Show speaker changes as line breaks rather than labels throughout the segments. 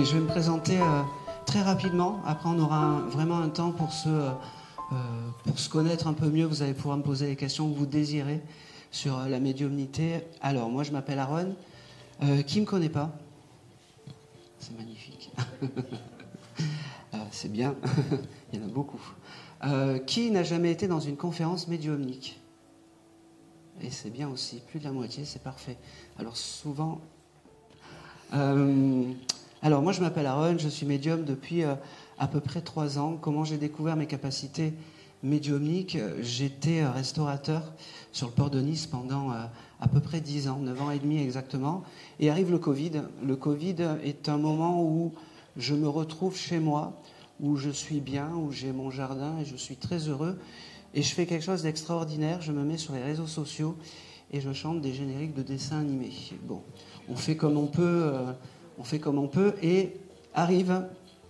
Allez, je vais me présenter très rapidement. Après, on aura vraiment un temps pour se connaître un peu mieux. Vous allez pouvoir me poser les questions que vous désirez sur la médiumnité. Alors, moi, je m'appelle Aaron. Qui ne me connaît pas? C'est magnifique. C'est bien. Il y en a beaucoup. Qui n'a jamais été dans une conférence médiumnique? Et c'est bien aussi. Plus de la moitié, c'est parfait. Alors, souvent... Alors, moi, je m'appelle Aaron. Je suis médium depuis à peu près 3 ans. Comment j'ai découvert mes capacités médiumniques? J'étais restaurateur sur le port de Nice pendant à peu près 10 ans, 9 ans et demi exactement. Et arrive le Covid. Le Covid est un moment où je me retrouve chez moi, où je suis bien, où j'ai mon jardin et je suis très heureux. Et je fais quelque chose d'extraordinaire. Je me mets sur les réseaux sociaux et je chante des génériques de dessins animés. Bon, on fait comme on peut, et arrive,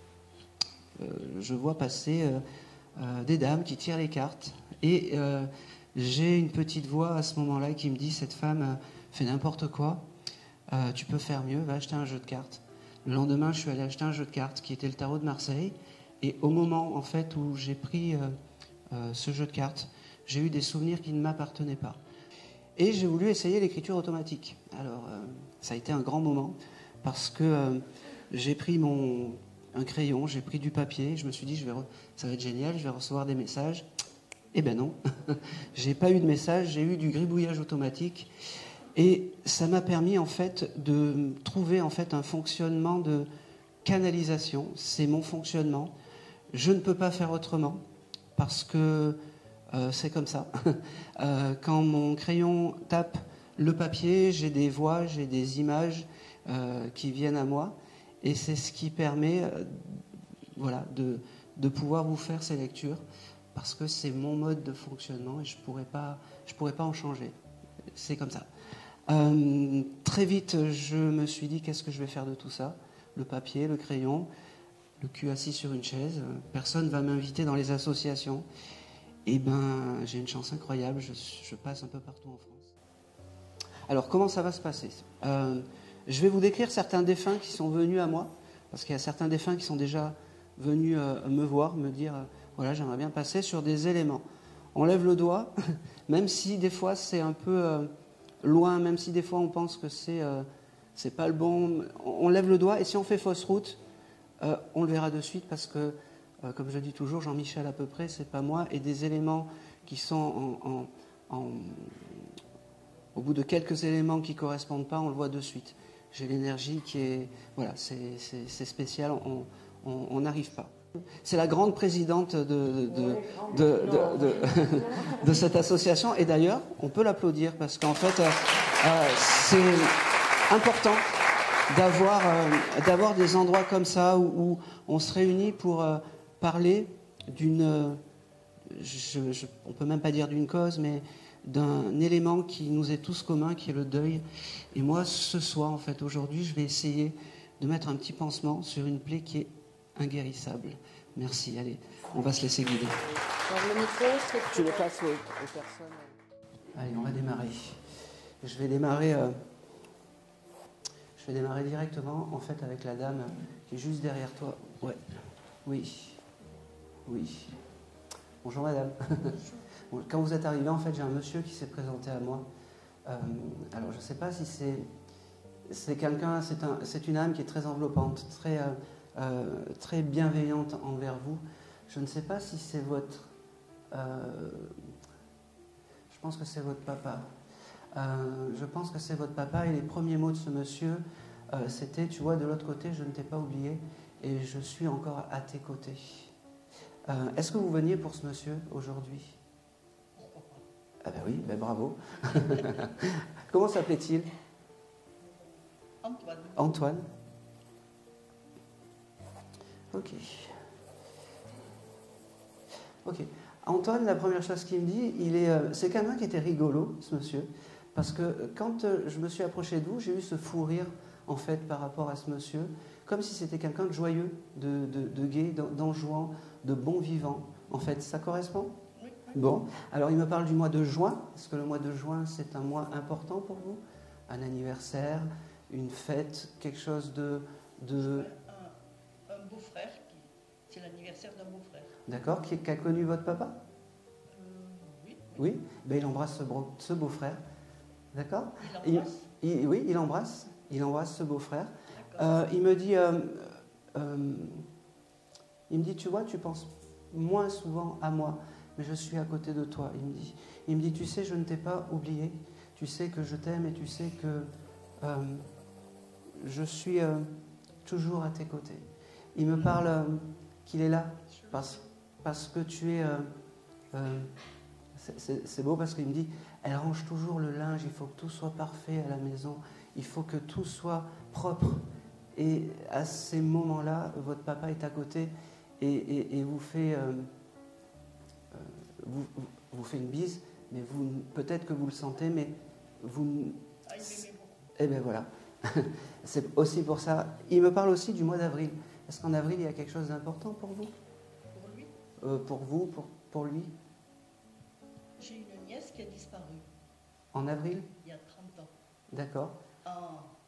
je vois passer des dames qui tirent les cartes. Et j'ai une petite voix à ce moment-là qui me dit: cette femme fait n'importe quoi, tu peux faire mieux, va acheter un jeu de cartes. Le lendemain, je suis allé acheter un jeu de cartes qui était le tarot de Marseille. Et au moment en fait où j'ai pris ce jeu de cartes, j'ai eu des souvenirs qui ne m'appartenaient pas. Et j'ai voulu essayer l'écriture automatique. Alors, ça a été un grand moment parce que j'ai pris un crayon, j'ai pris du papier, je me suis dit ça va être génial, je vais recevoir des messages. Eh ben non, j'ai pas eu de message, j'ai eu du gribouillage automatique. Et ça m'a permis en fait de trouver en fait un fonctionnement de canalisation. C'est mon fonctionnement. Je ne peux pas faire autrement parce que c'est comme ça. Quand mon crayon tape le papier, j'ai des voix, j'ai des images qui viennent à moi. Et c'est ce qui permet de pouvoir vous faire ces lectures. Parce que c'est mon mode de fonctionnement et je pourrais pas en changer. C'est comme ça. Très vite, je me suis dit: qu'est-ce que je vais faire de tout ça? Le papier, le crayon, le cul assis sur une chaise. Personne ne va m'inviter dans les associations. Eh ben, j'ai une chance incroyable. Je passe un peu partout en France. Alors, comment ça va se passer? Je vais vous décrire certains défunts qui sont venus à moi, parce qu'il y a certains défunts qui sont déjà venus me voir, me dire voilà, j'aimerais bien passer sur des éléments. On lève le doigt, même si des fois c'est un peu loin, même si des fois on pense que c'est pas le bon. On lève le doigt et si on fait fausse route, on le verra de suite parce que, comme je dis toujours, Jean-Michel à peu près, c'est pas moi, et des éléments qui sont au bout de quelques éléments qui correspondent pas, on le voit de suite. J'ai l'énergie qui est... Voilà, c'est spécial, on n'arrive pas. C'est la grande présidente de cette association. Et d'ailleurs, on peut l'applaudir parce qu'en fait, c'est important d'avoir des endroits comme ça où on se réunit pour parler d'une... on peut même pas dire d'une cause, mais d'un élément qui nous est tous commun, qui est le deuil. Et moi, ce soir, en fait, aujourd'hui, je vais essayer de mettre un petit pansement sur une plaie qui est inguérissable. Merci, allez, on va se laisser guider.
Le micro,
je le passe aux personnes. Allez, on va démarrer. Je vais démarrer directement, en fait, avec la dame qui est juste derrière toi. Ouais, oui. Bonjour madame. Quand vous êtes arrivé, en fait, j'ai un monsieur qui s'est présenté à moi. Alors, je ne sais pas si c'est quelqu'un, c'est une âme qui est très enveloppante, très bienveillante envers vous. Je ne sais pas si c'est votre... je pense que c'est votre papa. Je pense que c'est votre papa et les premiers mots de ce monsieur, c'était: tu vois, de l'autre côté, je ne t'ai pas oublié et je suis encore à tes côtés. Est-ce que vous veniez pour ce monsieur aujourd'hui? Ah ben oui, ben bravo. Comment s'appelait-il?
Antoine.
Antoine. Ok. Antoine, la première chose qu'il me dit, c'est quelqu'un qui était rigolo, ce monsieur, parce que quand je me suis approché de vous, j'ai eu ce fou rire, en fait, par rapport à ce monsieur, comme si c'était quelqu'un de joyeux, de gai, d'enjouant, de bon vivant. En fait, ça correspond?
Oui.
Bon, alors il me parle du mois de juin. Est-ce que le mois de juin, c'est un mois important pour vous? Un anniversaire, une fête, quelque chose de...
beau-frère, c'est l'anniversaire d'un beau-frère.
D'accord, qui a connu votre papa?
Oui.
Oui, ben, il embrasse ce beau-frère. D'accord?
Il embrasse?
Oui, il embrasse. Il embrasse ce beau-frère.
D'accord.
Il me dit, tu vois, tu penses moins souvent à moi, mais je suis à côté de toi. Il me dit, tu sais, je ne t'ai pas oublié. Tu sais que je t'aime et tu sais que je suis toujours à tes côtés. Il me parle qu'il est là parce que tu es... c'est beau parce qu'il me dit, elle range toujours le linge, il faut que tout soit parfait à la maison, il faut que tout soit propre. Et à ces moments-là, votre papa est à côté et vous fait, vous fait une bise, mais peut-être que vous le sentez, mais vous...
Ah, il m'aimait beaucoup.
Eh bien voilà, c'est aussi pour ça. Il me parle aussi du mois d'avril. Est-ce qu'en avril, il y a quelque chose d'important pour vous?
Pour lui?
Pour vous, pour lui?
J'ai une nièce qui a disparu.
En avril?
Il y a 30 ans.
D'accord.
Je ne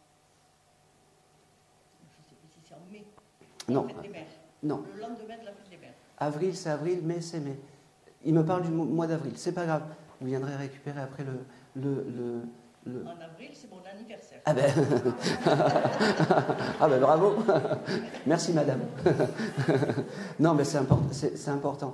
sais plus si c'est en mai.
Non.
La fête des mères.
Non.
Le lendemain de la fête des mères.
Avril, c'est avril, mai, c'est mai. Il me parle du mois d'avril. C'est pas grave. Vous viendrez récupérer après le...
En avril, c'est mon anniversaire.
Ah ben, ah ben bravo. Merci madame. Non mais c'est important.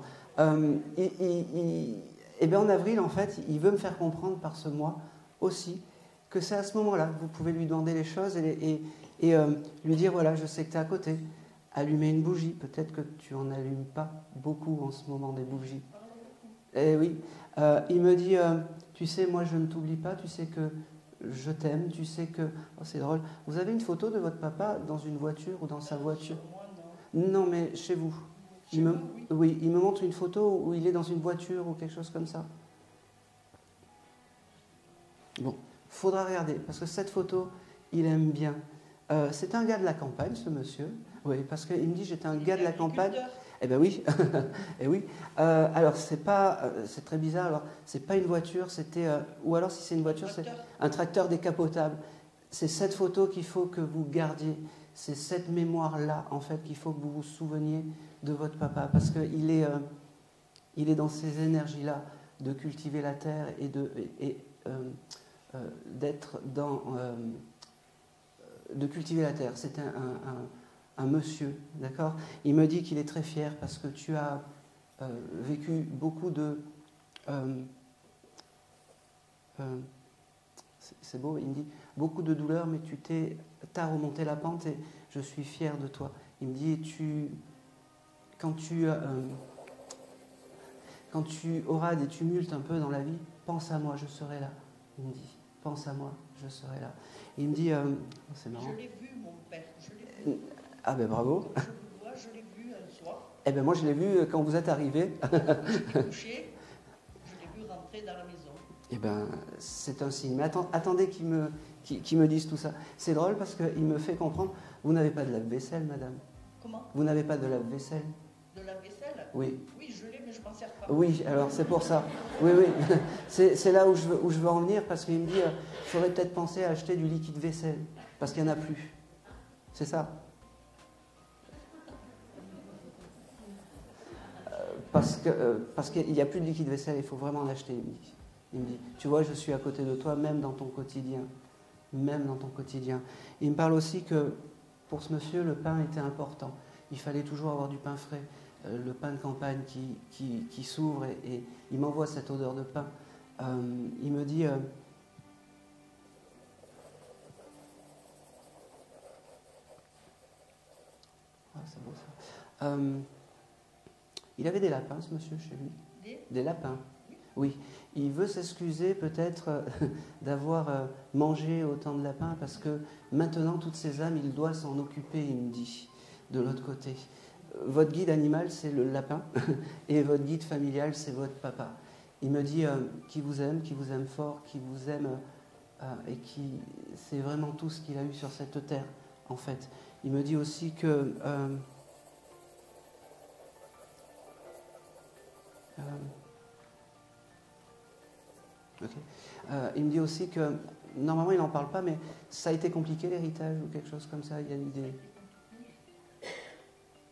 Et bien en avril, en fait, il veut me faire comprendre par ce mois aussi que c'est à ce moment-là que vous pouvez lui demander les choses et lui dire, voilà, je sais que tu es à côté. Allumer une bougie. Peut-être que tu n'en allumes pas beaucoup en ce moment des bougies. Eh oui. Il me dit, tu sais, moi je ne t'oublie pas, tu sais que je t'aime, tu sais que... Oh, c'est drôle. Vous avez une photo de votre papa dans une voiture ou dans sa voiture?
Moi, non.
Non, mais chez vous. Oui, il me montre une photo où il est dans une voiture ou quelque chose comme ça. Bon, faudra regarder, parce que cette photo, il aime bien. C'est un gars de la campagne, ce monsieur. Oui, parce qu'il me dit, j'étais un gars de la campagne. Eh ben oui, eh oui. Alors c'est très bizarre. Alors c'est pas une voiture, c'était ou alors si c'est une voiture, c'est un tracteur décapotable. C'est cette photo qu'il faut que vous gardiez. C'est cette mémoire-là, en fait, qu'il faut que vous vous souveniez de votre papa, parce que il est dans ces énergies-là de cultiver la terre et d'être dans de cultiver la terre. C'est un monsieur, d'accord? Il me dit qu'il est très fier parce que tu as vécu beaucoup de... c'est beau, il me dit, beaucoup de douleurs, mais t'as remonté la pente et je suis fier de toi. Il me dit, quand tu auras des tumultes un peu dans la vie, pense à moi, je serai là. Il me dit, pense à moi, je serai là. Il me dit, c'est marrant.
Je l'ai vu, mon père, je l'ai vu.
Ah ben bravo.
Je l'ai vu un soir.
Eh ben moi je l'ai vu quand vous êtes arrivé.
J'étais couché, je l'ai vu rentrer dans la maison.
Eh ben c'est un signe. Mais attendez qu'il me dise tout ça. C'est drôle parce qu'il me fait comprendre, vous n'avez pas de lave-vaisselle, madame.
Comment?
Vous n'avez pas de lave-vaisselle?
De la vaisselle?
Oui.
Oui, je l'ai, mais je m'en sers pas.
Oui, alors c'est pour ça. Oui, oui. C'est là où je veux en venir parce qu'il me dit, il faudrait peut-être penser à acheter du liquide vaisselle parce qu'il n'y en a plus. C'est ça? Parce qu'il n'y a plus de liquide vaisselle, il faut vraiment en acheter. Il me dit, tu vois, je suis à côté de toi, même dans ton quotidien. Même dans ton quotidien. Il me parle aussi que pour ce monsieur, le pain était important. Il fallait toujours avoir du pain frais. Le pain de campagne qui s'ouvre et il m'envoie cette odeur de pain. Il me dit... Ah, c'est beau ça. Il avait des lapins, ce monsieur, chez lui. Des lapins. Oui. Il veut s'excuser peut-être d'avoir mangé autant de lapins parce que maintenant, toutes ces âmes, il doit s'en occuper, il me dit, de l'autre côté. Votre guide animal, c'est le lapin et votre guide familial, c'est votre papa. Il me dit qu'il vous aime fort, qu'il vous aime et qui c'est vraiment tout ce qu'il a eu sur cette terre, en fait. Il me dit aussi que... il me dit aussi que, normalement il n'en parle pas, mais ça a été compliqué l'héritage ou quelque chose comme ça, il y a eu des...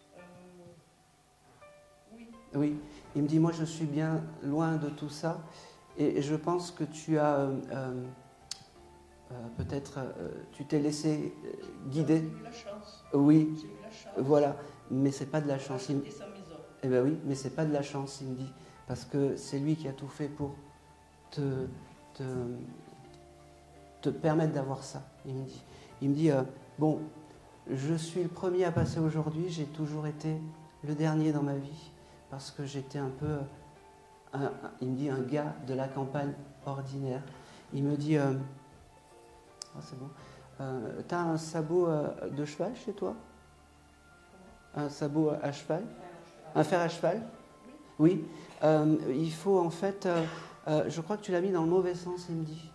Oui, il me dit, moi je suis bien loin de tout ça et je pense que tu as peut-être, tu t'es laissé guider.
J'ai eu la chance.
Oui,
J'ai eu la chance.
voilà, mais c'est pas de la chance.
Acheter sa maison.
Eh bien oui, mais c'est pas de la chance, il me dit, parce que c'est lui qui a tout fait pour te, te, te permettre d'avoir ça, il me dit. Il me dit, bon, je suis le premier à passer aujourd'hui, j'ai toujours été le dernier dans ma vie, parce que j'étais un peu, il me dit, un gars de la campagne ordinaire. Il me dit, c'est bon, t'as un sabot de cheval chez toi? Un sabot à cheval? Un fer à cheval? Oui. Il faut en fait, je crois que tu l'as mis dans le mauvais sens, il me dit.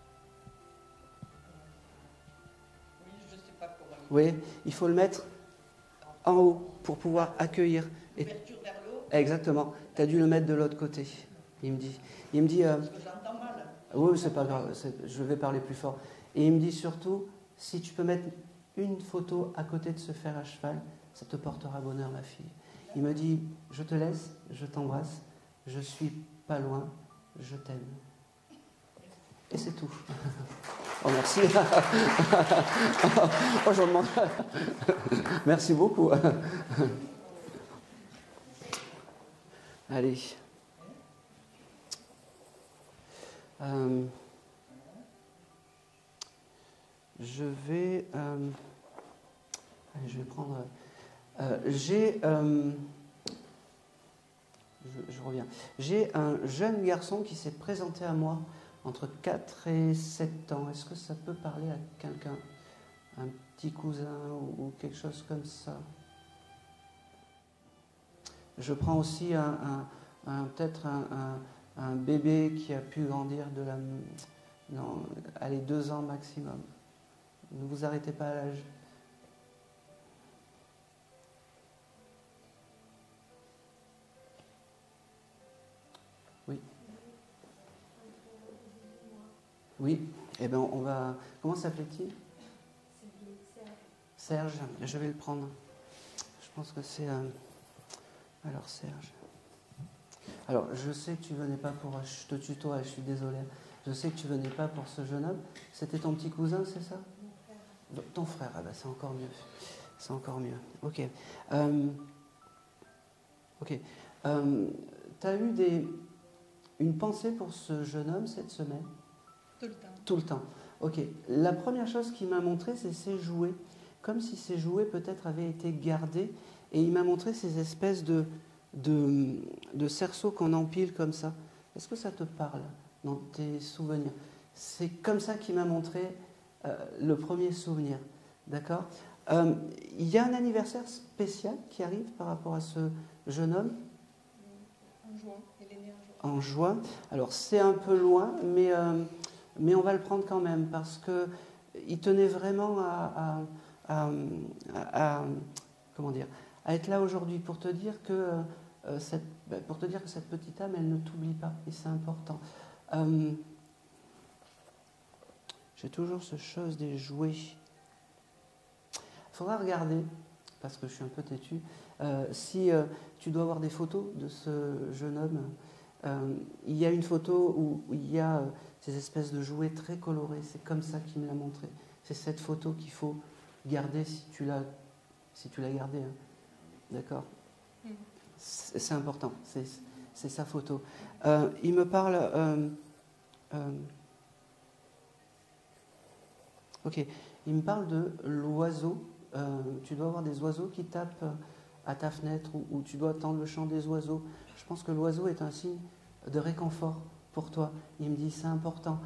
Oui, je ne sais pas comment.
Oui, il faut le mettre en haut pour pouvoir accueillir.
L'ouverture vers le haut.
Exactement. Tu as dû le mettre de l'autre côté, il me dit. Il me dit,
Parce que j'entends mal.
oui, c'est pas grave, je vais parler plus fort. Et il me dit surtout, si tu peux mettre une photo à côté de ce fer à cheval, ça te portera bonheur, ma fille. Il me dit, je te laisse, je t'embrasse, je suis pas loin, je t'aime. Et c'est tout. Oh, merci. Oh, je demande. Merci beaucoup. Allez. Je vais prendre. Je reviens. J'ai un jeune garçon qui s'est présenté à moi entre 4 et 7 ans. Est-ce que ça peut parler à quelqu'un? Un petit cousin ou quelque chose comme ça? Je prends aussi peut-être un bébé qui a pu grandir allez, 2 ans maximum. Ne vous arrêtez pas à l'âge. Oui. Oui. Eh bien, on va. Comment s'appelait-il? Serge. Je vais le prendre. Je pense que c'est. Alors, Serge. Alors, je sais que tu venais pas pour. Je te tutoie, je suis désolée. Je sais que tu venais pas pour ce jeune homme. C'était ton petit cousin, c'est ça? Mon frère. Ton frère, ah ben c'est encore mieux. C'est encore mieux. Ok. Ok. Tu as eu une pensée pour ce jeune homme cette semaine?
Tout le temps.
Tout le temps. Ok. La première chose qu'il m'a montré, c'est ses jouets. Comme si ces jouets peut-être avaient été gardés. Et il m'a montré ces espèces de cerceaux qu'on empile comme ça. Est-ce que ça te parle dans tes souvenirs? C'est comme ça qu'il m'a montré le premier souvenir. D'accord? Il y a un anniversaire spécial qui arrive par rapport à ce jeune homme?
En juin. Il est né en juin.
En juin. Alors c'est un peu loin, mais on va le prendre quand même parce qu'il tenait vraiment comment dire, à être là aujourd'hui pour te dire que cette petite âme, elle ne t'oublie pas et c'est important. J'ai toujours ce chose des jouets. Il faudra regarder, parce que je suis un peu têtu, si tu dois avoir des photos de ce jeune homme. Il y a une photo où il y a ces espèces de jouets très colorés. C'est comme ça qu'il me l'a montré. C'est cette photo qu'il faut garder si tu l'as gardée. Hein. D'accord? C'est important. C'est sa photo. Il me parle... ok. Il me parle de l'oiseau. Tu dois avoir des oiseaux qui tapent à ta fenêtre ou tu dois entendre le chant des oiseaux. Je pense que l'oiseau est un signe de réconfort pour toi. Il me dit c'est important.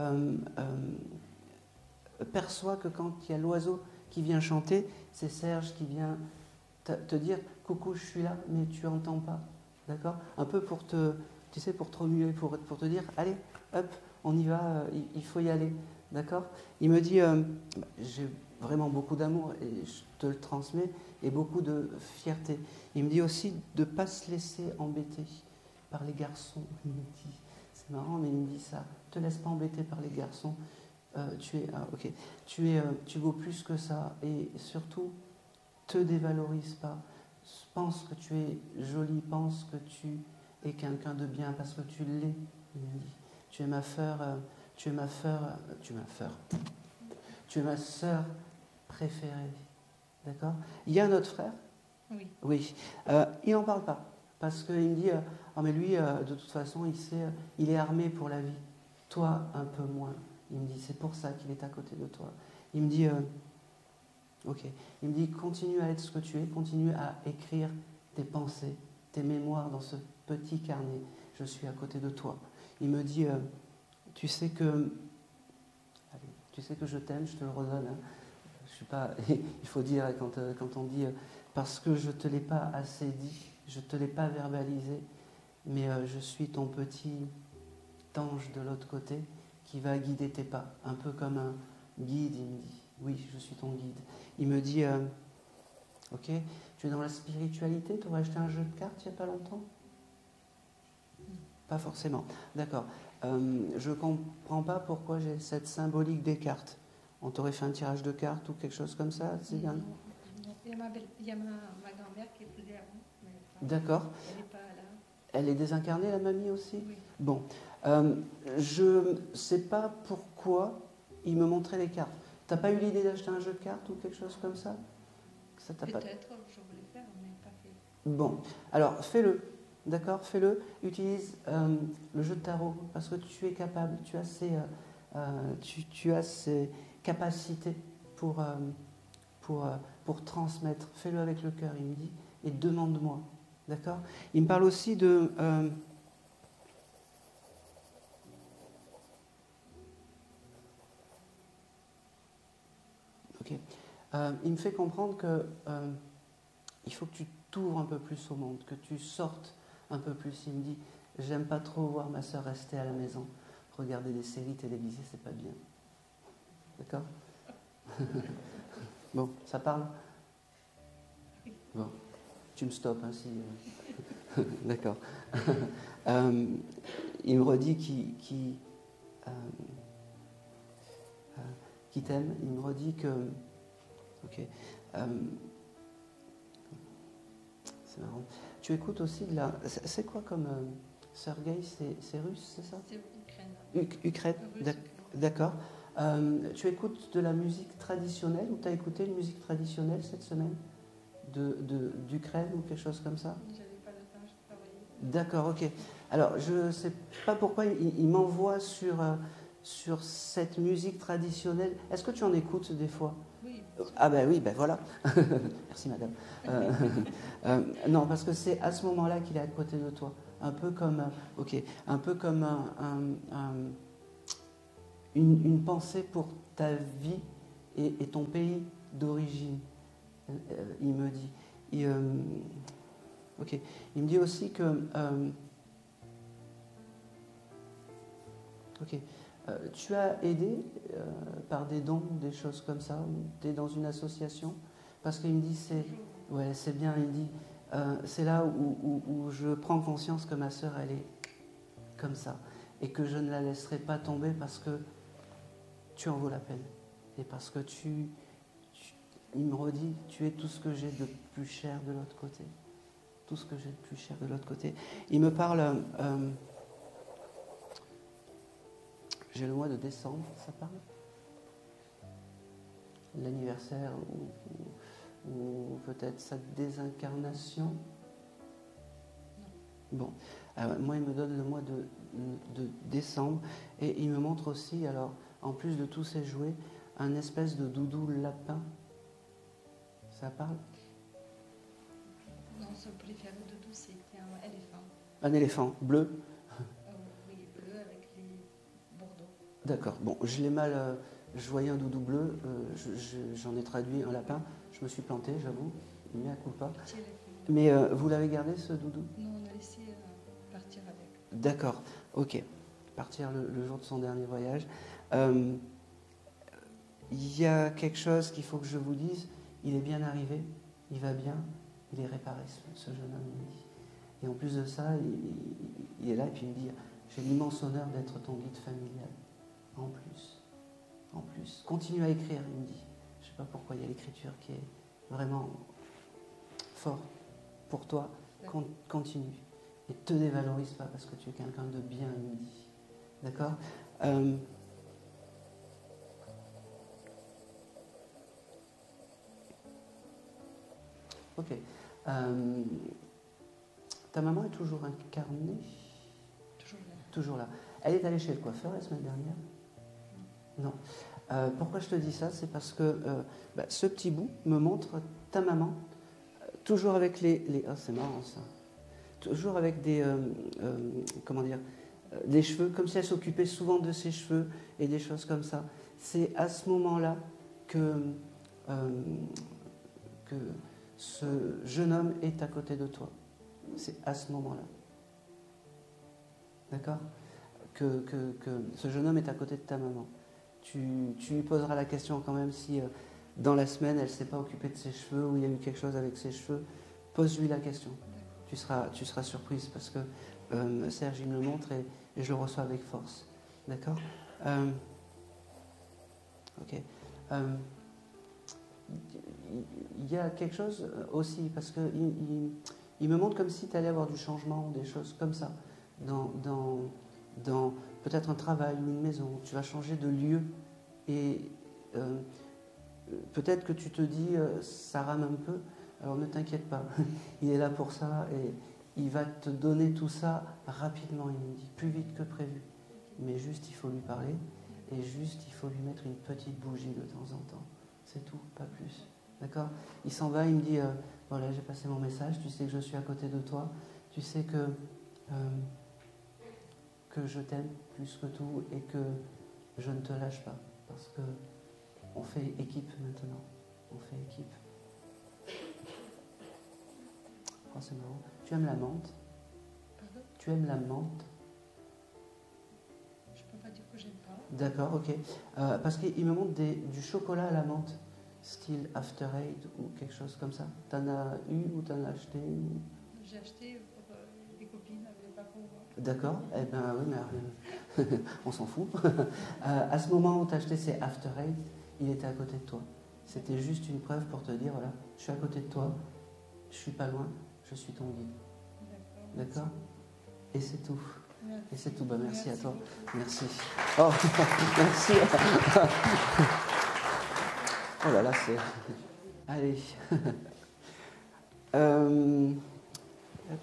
Perçois que quand il y a l'oiseau qui vient chanter, c'est Serge qui vient te dire coucou, je suis là, mais tu n'entends pas. D'accord? Un peu pour te remuer, pour te dire allez, hop, on y va, il faut y aller. D'accord? Il me dit j'ai vraiment beaucoup d'amour et je te le transmets et beaucoup de fierté. Il me dit aussi de ne pas se laisser embêter par les garçons. Il me dit, c'est marrant, mais il me dit ça. Ne te laisse pas embêter par les garçons. Tu vaux plus que ça et surtout, te dévalorise pas. pense que tu es jolie, pense que tu es quelqu'un de bien, parce que tu l'es, il me dit. Tu es ma sœur préférée. D'accord? Il y a un autre frère?
Oui.
Oui. Il n'en parle pas. Parce qu'il me dit, oh mais lui, de toute façon, il est armé pour la vie. Toi, un peu moins. Il me dit, c'est pour ça qu'il est à côté de toi. Il me dit, ok. Il me dit, continue à être ce que tu es, continue à écrire tes pensées, tes mémoires dans ce petit carnet. Je suis à côté de toi. Il me dit, tu sais que je t'aime, je te le redonne. Hein. Je suis pas. Il faut dire quand on dit parce que je te l'ai pas assez dit, je te l'ai pas verbalisé, mais je suis ton petit ange de l'autre côté qui va guider tes pas, un peu comme un guide. Il me dit, oui, je suis ton guide. Il me dit, ok, tu es dans la spiritualité, tu aurais acheté un jeu de cartes il n'y a pas longtemps? Pas forcément. D'accord. Je ne comprends pas pourquoi j'ai cette symbolique des cartes. On t'aurait fait un tirage de cartes ou quelque chose comme ça? C'est bien.
Il y a ma grand-mère qui est plus derrière.
D'accord.
Elle n'est pas là.
Elle est désincarnée, la mamie aussi?
Oui.
Bon. Je ne sais pas pourquoi il me montrait les cartes. Tu n'as pas eu l'idée d'acheter un jeu de cartes ou quelque chose comme ça?
Peut-être, je voulais faire, mais pas fait.
Bon. Alors, fais-le. D'accord, fais-le. Utilise le jeu de tarot parce que tu es capable, tu as ces capacités pour transmettre. Fais-le avec le cœur, il me dit, et demande-moi. D'accord? Il me parle aussi de... ok. Il me fait comprendre que il faut que tu t'ouvres un peu plus au monde, que tu sortes un peu plus. Il me dit, j'aime pas trop voir ma sœur rester à la maison, regarder des séries télévisées, c'est pas bien. D'accord? Bon, ça parle? Bon, tu me stoppes, hein, si... D'accord. Il me redit qu'il t'aime, il me redit que... Ok. C'est marrant. Tu écoutes aussi de la... C'est quoi comme... Sergueï, c'est russe, c'est ça?
C'est Ukraine.
Ukraine, d'accord. Tu écoutes de la musique traditionnelle ou tu as écouté une musique traditionnelle cette semaine d'Ukraine ou quelque chose comme ça?
Je n'avais pas le temps, je travaillais.
D'accord, ok. Alors, je ne sais pas pourquoi il m'envoie sur cette musique traditionnelle. Est-ce que tu en écoutes des fois?
Oui.
Ah ben oui, ben voilà. Merci madame. Non, parce que c'est à ce moment-là qu'il est à côté de toi. Un peu comme, un peu comme une pensée pour ta vie et ton pays d'origine. Il me dit. Ok. Il me dit aussi que. Ok. Tu as aidé par des dons, des choses comme ça, ou tu es dans une association? Parce qu'il me dit, c'est bien, il me dit, c'est là où je prends conscience que ma sœur, elle est comme ça, et que je ne la laisserai pas tomber parce que tu en vaut la peine, et parce que il me redit, tu es tout ce que j'ai de plus cher de l'autre côté. Tout ce que j'ai de plus cher de l'autre côté. Il me parle... j'ai le mois de décembre, ça parle? L'anniversaire ou peut-être sa désincarnation? Bon, moi il me donne le mois de décembre et il me montre aussi, alors en plus de tous ces jouets, un espèce de doudou lapin. Ça parle?
Non, son préféré de tout, c'était un éléphant.
Un éléphant bleu?
Oui, bleu avec les bordeaux.
D'accord, bon, je l'ai mal... je voyais un doudou bleu, j'en ai traduit un lapin. Je me suis planté, j'avoue, mais à coup pas. Mais vous l'avez gardé, ce doudou?
Non, on a laissé partir avec.
D'accord, ok. Partir le jour de son dernier voyage. Il y a quelque chose qu'il faut que je vous dise. Il est bien arrivé, il va bien, il est réparé, ce jeune homme, il me dit. Et en plus de ça, il est là et puis il me dit, j'ai l'immense honneur d'être ton guide familial. En plus. Continue à écrire, il me dit. Je ne sais pas pourquoi il y a l'écriture qui est vraiment fort. pour toi, continue. Et te dévalorise pas parce que tu es quelqu'un de bien, il me dit. D'accord? Ok. Ta maman est toujours incarnée?
Toujours là.
Toujours là. Elle est allée chez le coiffeur la semaine dernière? Non. Pourquoi je te dis ça? C'est parce que ce petit bout me montre ta maman, toujours avec les... Oh, c'est marrant ça. Toujours avec des... comment dire? Des cheveux, comme si elle s'occupait souvent de ses cheveux et des choses comme ça. C'est à ce moment-là que ce jeune homme est à côté de toi. C'est à ce moment-là. D'accord? Que ce jeune homme est à côté de ta maman. Tu lui poseras la question quand même si dans la semaine elle ne s'est pas occupée de ses cheveux ou il y a eu quelque chose avec ses cheveux. Pose-lui la question. Tu seras surprise parce que Serge il me le montre et je le reçois avec force. D'accord? Ok. Il y a quelque chose aussi parce qu'il me montre comme si tu allais avoir du changement ou des choses comme ça dans peut-être un travail ou une maison. Tu vas changer de lieu et peut-être que tu te dis ça rame un peu, alors ne t'inquiète pas, il est là pour ça et il va te donner tout ça rapidement, il me dit, plus vite que prévu. Mais juste il faut lui parler et juste il faut lui mettre une petite bougie de temps en temps. C'est tout, pas plus. D'accord? Il s'en va, il me dit voilà, j'ai passé mon message, tu sais que je suis à côté de toi, tu sais que je t'aime plus que tout et que je ne te lâche pas parce que on fait équipe maintenant. On fait équipe. Oh, c'est marrant. Tu aimes la menthe?
Pardon?
Tu aimes la menthe?
Je peux pas dire que j'aime pas.
D'accord, ok. Parce qu'il me montre du chocolat à la menthe, style After Eight ou quelque chose comme ça. T'en as eu ou t'en as acheté ou...
J'ai acheté pour des copines, mais pas pour moi.
D'accord, eh bien oui, mais on s'en fout. À ce moment où tu as acheté ces After Eight, il était à côté de toi. C'était juste une preuve pour te dire, voilà, je suis à côté de toi, je suis pas loin, je suis ton guide. D'accord? Et c'est tout.
Merci.
Et c'est tout. Bah, merci à toi.
Beaucoup.
Merci. Oh, merci. Oh là là, c'est... Allez. Hop.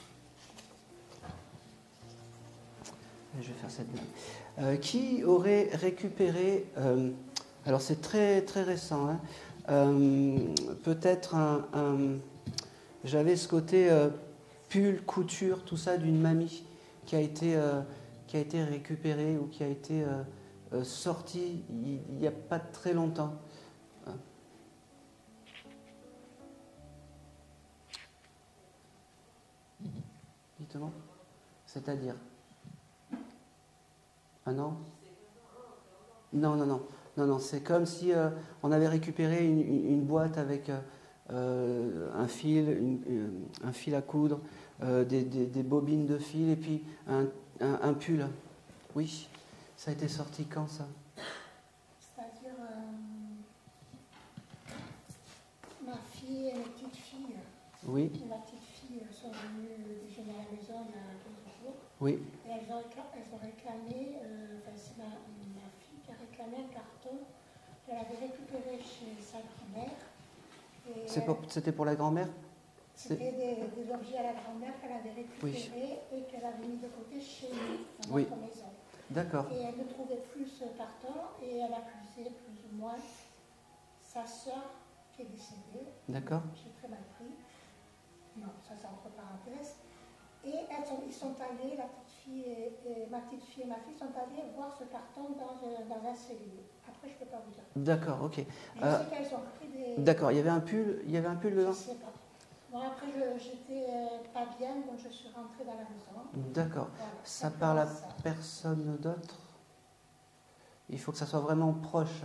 Je vais faire cette blague. Qui aurait récupéré... alors c'est très, très récent. Hein, peut-être j'avais ce côté pull, couture, tout ça d'une mamie qui a été récupérée ou qui a été sortie il n'y a pas très longtemps. Dites-moi. C'est-à-dire? Ah non? Non, c'est comme si on avait récupéré une boîte avec un fil à coudre, des bobines de fil et puis un pull. Oui, ça a été sorti quand ça?
C'est-à-dire ma fille et mes petites filles.
Oui.
Ma petite fille sont venues déjeuner à la maison il y a 2 jours.
Oui.
Et elles ont réclamé, c'est ma fille qui a réclamé un carton qu'elle avait récupéré chez sa grand-mère.
C'était pour la grand-mère?
C'était des objets à la grand-mère qu'elle avait récupérés et qu'elle avait mis de côté chez nous, dans notre maison.
D'accord.
Et elle ne trouvait plus ce carton et elle accusait plus ou moins sa sœur qui est décédée.
D'accord.
J'ai très mal pris. Non, ça c'est entre parenthèses. Et ils sont allés, la petite fille et ma petite fille et ma fille sont allés voir ce carton dans un cellier. Après, je ne peux pas vous dire.
D'accord, ok.
Je sais qu'elles ont pris des...
D'accord, il y avait un pull dedans?
Je ne sais pas. Bon, après, j'étais pas bien, donc je suis rentrée dans la maison.
D'accord.
Voilà,
Ça parle à personne d'autre? Il faut que ça soit vraiment proche.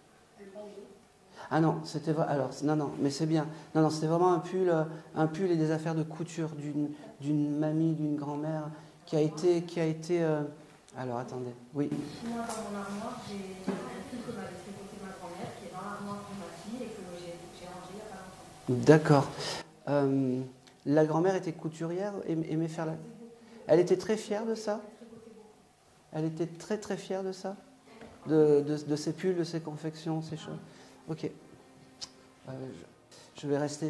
Ah non, c'était vrai. Alors non, mais c'est bien. Non, c'était vraiment un pull et des affaires de couture d'une mamie, d'une grand-mère qui a été. Alors attendez, oui.
Moi, dans mon armoire, j'ai un pull que m'avait fait porter ma grand-mère, qui est dans l'armoire de ma fille et que j'ai rangé il n'y a pas longtemps.
D'accord. La grand-mère était couturière, aimait faire la... Elle était très fière de ça. Elle était très très fière de ça, de ses pulls, de ses confections, ces choses. Ok. Je vais rester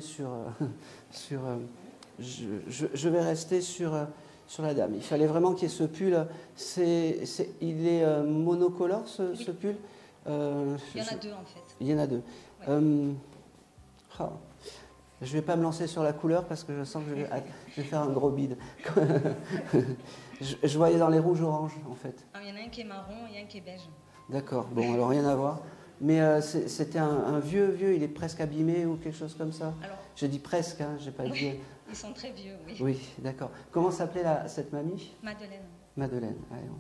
je vais rester sur la dame. Il fallait vraiment qu'il y ait ce pull. Il est monocolore ce pull.
Il y en a deux en fait.
Il y en a deux.
Ouais.
Je ne vais pas me lancer sur la couleur parce que je sens que je vais faire un gros bide. je voyais dans les rouges-oranges en fait.
Il y en a un qui est marron et un qui est beige.
D'accord, bon alors rien à voir. Mais c'était un vieux, il est presque abîmé ou quelque chose comme ça.
Alors,
j'ai dit presque, hein, j'ai pas dit.
Ils sont très vieux, oui.
Oui, d'accord. Comment s'appelait cette mamie?
Madeleine.
Madeleine.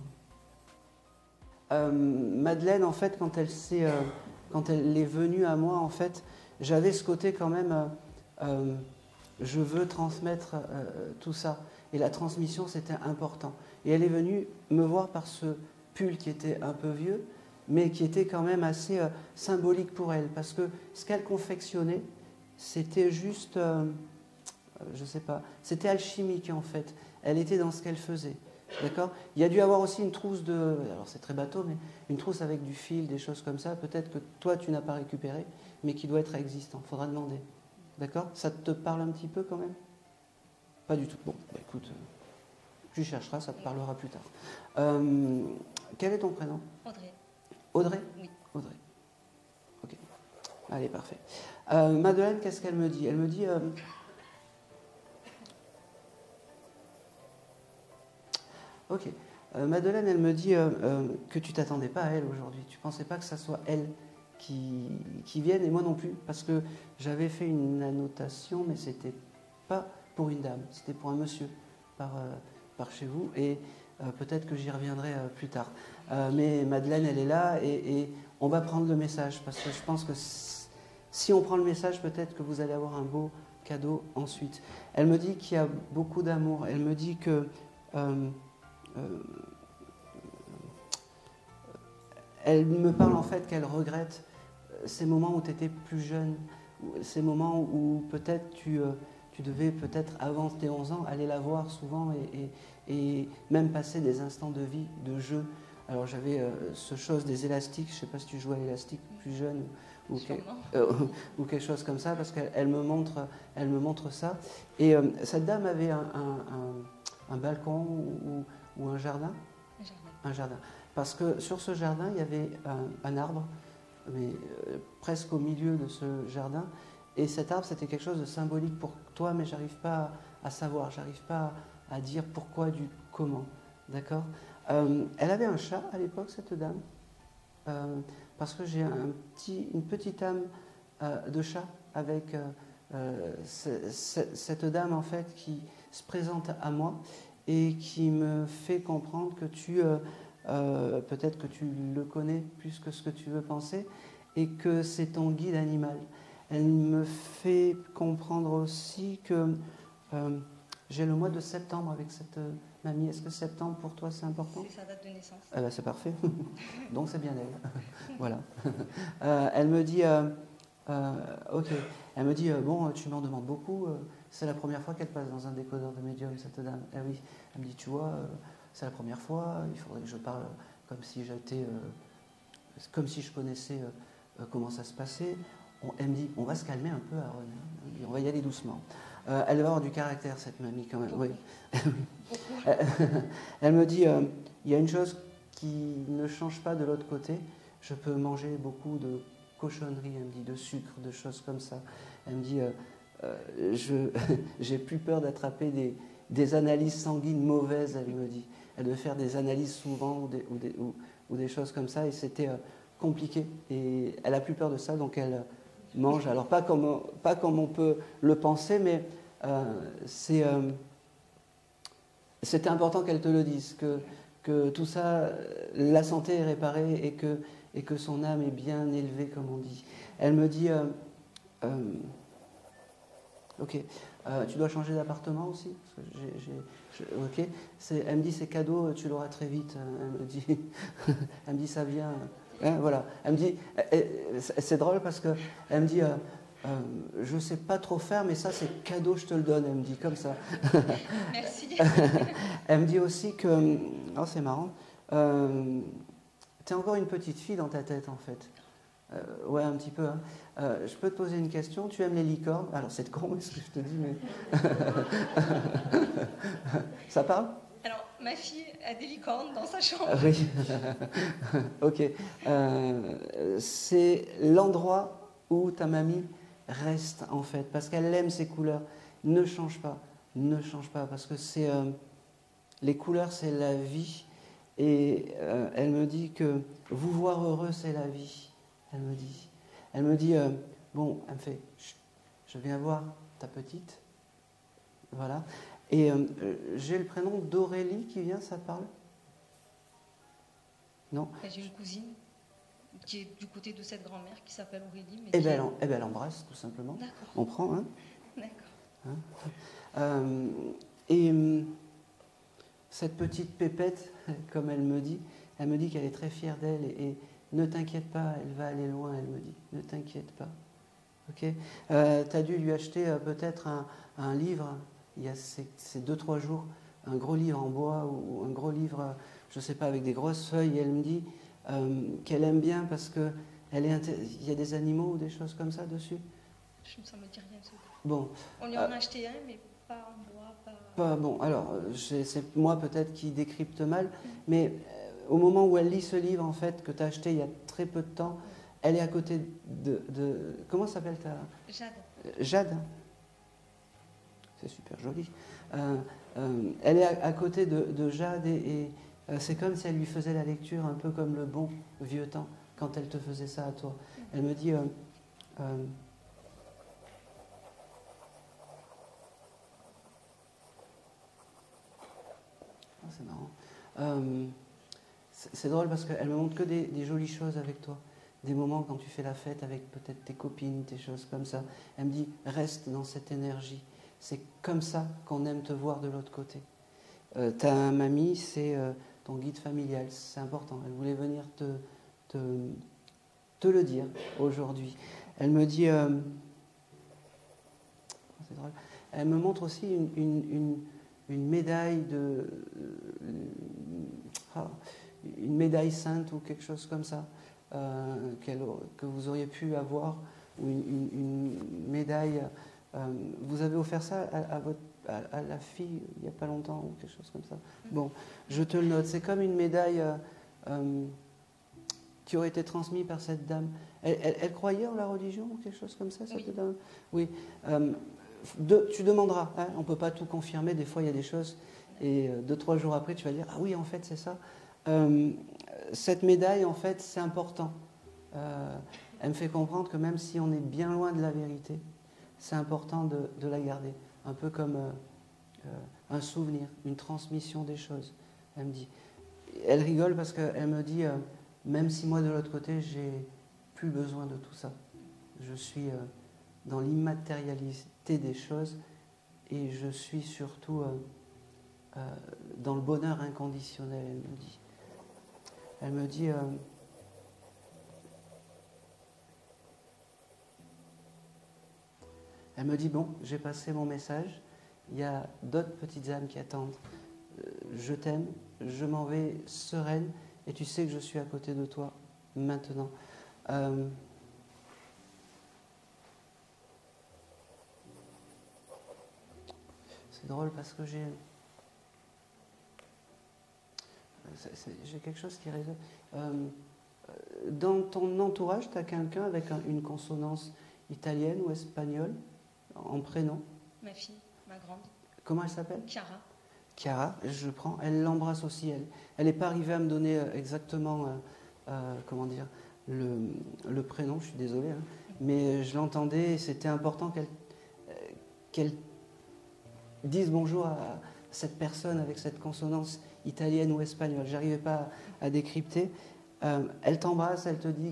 Madeleine, en fait, quand elle est venue à moi, en fait, j'avais ce côté quand même. Je veux transmettre tout ça. Et la transmission, c'était important. Et elle est venue me voir par ce pull qui était un peu vieux, mais qui était quand même assez symbolique pour elle. Parce que ce qu'elle confectionnait, c'était juste, je ne sais pas, c'était alchimique en fait. Elle était dans ce qu'elle faisait. D'accord ? Il y a dû avoir aussi une trousse alors c'est très bateau, mais une trousse avec du fil, des choses comme ça, peut-être que toi tu n'as pas récupéré, mais qui doit être existant. Il faudra demander. D'accord ? Ça te parle un petit peu quand même ? Pas du tout. Bon, bah, écoute, tu chercheras, ça te parlera plus tard. Quel est ton prénom ?
Audrey.
Audrey ?
Oui.
Audrey. Ok. Allez, parfait. Madeleine, qu'est-ce qu'elle me dit ? Elle me dit... Ok. Madeleine, elle me dit que tu t'attendais pas à elle aujourd'hui. Tu pensais pas que ça soit elle qui vienne, et moi non plus, parce que j'avais fait une annotation, mais c'était pas pour une dame, c'était pour un monsieur par chez vous, et peut-être que j'y reviendrai plus tard. Mais Madeleine, elle est là, et on va prendre le message, parce que je pense que si on prend le message, peut-être que vous allez avoir un beau cadeau ensuite. Elle me dit qu'il y a beaucoup d'amour, elle me dit que... elle me parle en fait qu'elle regrette ces moments où tu étais plus jeune, ces moments où peut-être tu devais peut-être avant tes 11 ans aller la voir souvent et même passer des instants de vie, de jeu. Alors j'avais ce chose des élastiques, je ne sais pas si tu jouais à l'élastique plus jeune ou quelque chose comme ça, parce qu'elle me montre ça. Et cette dame avait un balcon ou un jardin. Un jardin. Parce que sur ce jardin, il y avait un arbre, mais presque au milieu de ce jardin. Et cet arbre, c'était quelque chose de symbolique pour toi, mais j'arrive pas à savoir, j'arrive pas à dire pourquoi du comment. D'accord ? Elle avait un chat à l'époque, cette dame, parce que j'ai une petite âme de chat avec cette dame, en fait, qui se présente à moi et qui me fait comprendre que peut-être que tu le connais plus que ce que tu veux penser, et que c'est ton guide animal. Elle me fait comprendre aussi que j'ai le mois de septembre avec cette mamie. Est-ce que septembre pour toi c'est important ?
C'est sa date de naissance.
C'est parfait. Donc c'est bien elle. Voilà. Elle me dit, ok. Elle me dit, bon, tu m'en demandes beaucoup. C'est la première fois qu'elle passe dans un décodeur de médium, cette dame. Eh oui. Elle me dit, tu vois, c'est la première fois. Il faudrait que je parle comme si je connaissais comment ça se passait. Elle me dit, on va se calmer un peu, Aaron. On va y aller doucement. Elle va avoir du caractère, cette mamie, quand même. Oui. Elle me dit, il y a une chose qui ne change pas de l'autre côté. Je peux manger beaucoup de cochonneries, elle me dit, de sucre, de choses comme ça. Elle me dit, j'ai plus peur d'attraper des analyses sanguines mauvaises, elle me dit. Elle devait faire des analyses souvent ou des choses comme ça, et c'était compliqué. Et elle a plus peur de ça, donc elle mange. Alors pas comme on peut le penser, mais c'était important qu'elle te le dise, que tout ça, la santé est réparée et que son âme est bien élevée, comme on dit. Elle me dit, ok, tu dois changer d'appartement aussi, parce que ok. Elle me dit, c'est cadeau, tu l'auras très vite. Elle me dit, ça vient. Hein, voilà. Elle me dit, c'est drôle parce que elle me dit, je ne sais pas trop faire, mais ça c'est cadeau, je te le donne, elle me dit comme ça.
Merci.
Elle me dit aussi que, oh c'est marrant, tu es encore une petite fille dans ta tête en fait. Ouais, un petit peu. Hein. Je peux te poser une question, tu aimes les licornes? Alors c'est con ce que je te dis, mais... Ça parle?
Alors, ma fille a des licornes dans sa chambre.
Ah oui. Ok. C'est l'endroit où ta mamie reste en fait, parce qu'elle aime ces couleurs. Ne change pas, parce que c'est les couleurs, c'est la vie. Et elle me dit que vous voir heureux, c'est la vie. Elle me dit, bon, elle me fait, chut, je viens voir ta petite, voilà. Et j'ai le prénom d'Aurélie qui vient, ça te parle? Non?
J'ai une cousine qui est du côté de cette grand-mère qui s'appelle Aurélie. Mais
Eh bien, elle embrasse, tout simplement.
D'accord.
On prend, hein?
D'accord.
Hein, cette petite pépette, comme elle me dit qu'elle est très fière d'elle et ne t'inquiète pas, elle va aller loin, elle me dit. Ne t'inquiète pas. Ok. Tu as dû lui acheter peut-être un livre, il y a ces 2-3 jours, un gros livre en bois ou un gros livre, je ne sais pas, avec des grosses feuilles. Et elle me dit qu'elle aime bien parce que il y a des animaux ou des choses comme ça dessus.
Ça me dit rien.
Bon.
On lui en a acheté un, mais pas en bois,
pas bon. Alors, c'est moi peut-être qui décrypte mal, mais au moment où elle lit ce livre, en fait, que tu as acheté il y a très peu de temps, elle est à côté de comment s'appelle ta...
Jade.
Jade. C'est super joli. Elle est à côté de Jade et c'est comme si elle lui faisait la lecture, un peu comme le bon vieux temps, quand elle te faisait ça à toi. Elle me dit... c'est marrant. C'est drôle parce qu'elle me montre que des jolies choses avec toi. Des moments quand tu fais la fête avec peut-être tes copines, des choses comme ça. Elle me dit, reste dans cette énergie. C'est comme ça qu'on aime te voir de l'autre côté. Ta mamie, c'est ton guide familial. C'est important. Elle voulait venir te le dire aujourd'hui. Elle me dit... c'est drôle. Elle me montre aussi une médaille une médaille sainte ou quelque chose comme ça que vous auriez pu avoir, ou une médaille. Vous avez offert ça à la fille il n'y a pas longtemps ou quelque chose comme ça. Bon, je te le note. C'est comme une médaille qui aurait été transmise par cette dame. Elle croyait en la religion ou quelque chose comme ça,
Oui.
cette dame? Oui. Tu demanderas, hein, on ne peut pas tout confirmer, des fois il y a des choses, et 2-3 jours après tu vas dire, ah oui en fait c'est ça. Cette médaille en fait c'est important. Elle me fait comprendre que même si on est bien loin de la vérité, c'est important de la garder, un peu comme un souvenir, une transmission des choses. Elle me dit, elle rigole parce qu'elle me dit, même si moi de l'autre côté j'ai plus besoin de tout ça, je suis dans l'immatérialité des choses et je suis surtout dans le bonheur inconditionnel, elle me dit. Elle me dit bon, j'ai passé mon message, il y a d'autres petites âmes qui attendent. Je t'aime, je m'en vais sereine et tu sais que je suis à côté de toi maintenant. C'est drôle parce que j'ai quelque chose qui résonne. Dans ton entourage, tu as quelqu'un avec une consonance italienne ou espagnole en prénom?
Ma fille, ma grande.
Comment elle s'appelle?
Chiara.
Chiara, je prends. Elle l'embrasse aussi. Elle n'est pas arrivée à me donner exactement, comment dire, le prénom. Je suis désolé, hein, mais je l'entendais. Et c'était important qu'elle dise bonjour à cette personne avec cette consonance italienne ou espagnole. J'arrivais pas à décrypter. Elle t'embrasse, elle te dit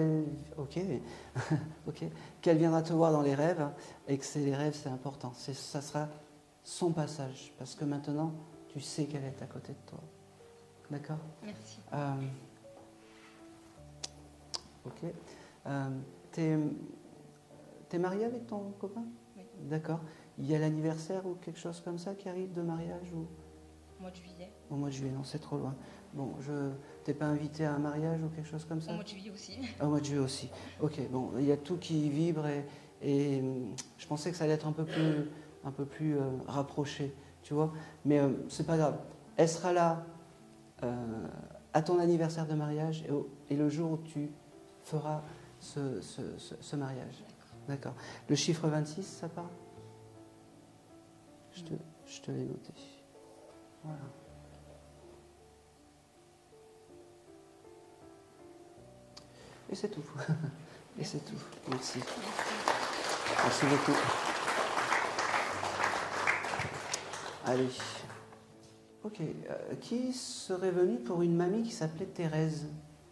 qu'elle viendra te voir dans les rêves et que les rêves c'est important. Ça sera son passage parce que maintenant tu sais qu'elle est à côté de toi. D'accord?
Merci.
Ok. T'es marié avec ton copain?
Oui.
D'accord. Il y a l'anniversaire ou quelque chose comme ça qui arrive de mariage ou...
Au mois de juillet.
Au mois de juillet, non, c'est trop loin. Bon, t'es pas invité à un mariage ou quelque chose comme ça?
Au mois de juillet aussi.
Au mois de juillet aussi. Ok, bon, il y a tout qui vibre et je pensais que ça allait être un peu plus rapproché, tu vois. Mais c'est pas grave. Elle sera là à ton anniversaire de mariage et le jour où tu feras ce mariage. D'accord. Le chiffre 26, ça parle? Je te l'ai noté. Voilà. Et c'est tout. Et c'est tout. Merci. Merci beaucoup. Allez. Ok. Qui serait venu pour une mamie qui s'appelait Thérèse?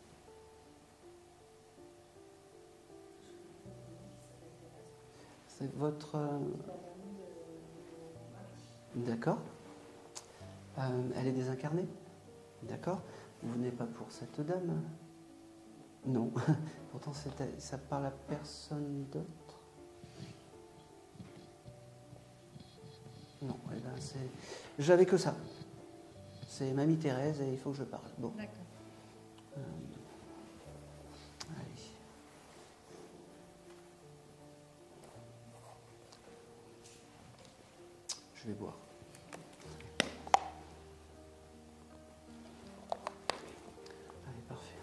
C'est votre... D'accord. Elle est désincarnée? D'accord. Vous venez pas pour cette dame? Non. Pourtant, ça parle à personne d'autre? Non. Eh ben, j'avais que ça. C'est Mamie Thérèse et il faut que je parle. Bon.
D'accord.
Allez. Je vais boire. Allez, parfait.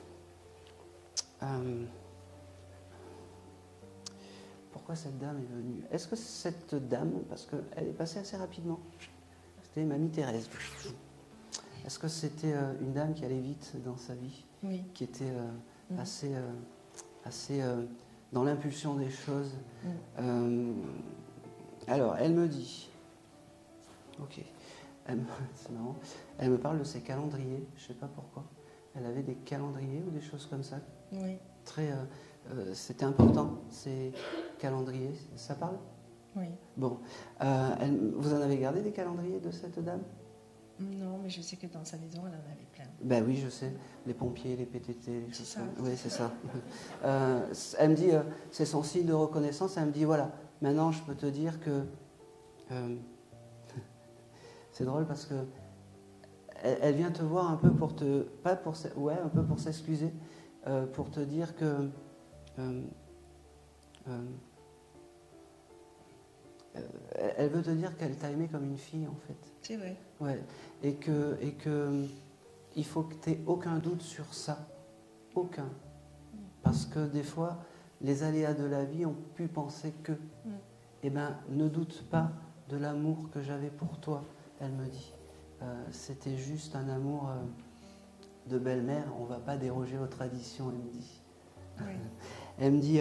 Pourquoi cette dame est venue? Est-ce que cette dame, parce qu'elle est passée assez rapidement, c'était Mamie Thérèse. Est-ce que c'était une dame qui allait vite dans sa vie?
Oui.
Qui était assez dans l'impulsion des choses? Alors, elle me dit... Ok. C'est marrant. Elle me parle de ses calendriers. Je ne sais pas pourquoi. Elle avait des calendriers ou des choses comme ça.
Oui.
C'était important, ces calendriers. Ça parle?
Oui.
Bon. Vous en avez gardé des calendriers de cette dame?
Non, mais je sais que dans sa maison, elle en avait plein.
Ben oui, je sais. Les pompiers, les PTT, les choses
ça.
comme ça. Oui, c'est ça. Elle me dit, c'est son signe de reconnaissance. Elle me dit, voilà, maintenant je peux te dire que... c'est drôle parce que elle vient te voir un peu pour te... Pas pour... Ouais, un peu pour s'excuser. Pour te dire que... elle veut te dire qu'elle t'a aimé comme une fille, en fait.
C'est vrai.
Ouais. Et que il faut que tu n'aies aucun doute sur ça. Aucun. Parce que des fois, les aléas de la vie ont pu penser que. Eh bien, ne doute pas de l'amour que j'avais pour toi, elle me dit. C'était juste un amour de belle-mère, on ne va pas déroger aux traditions, elle me dit.
Oui.
Elle me dit...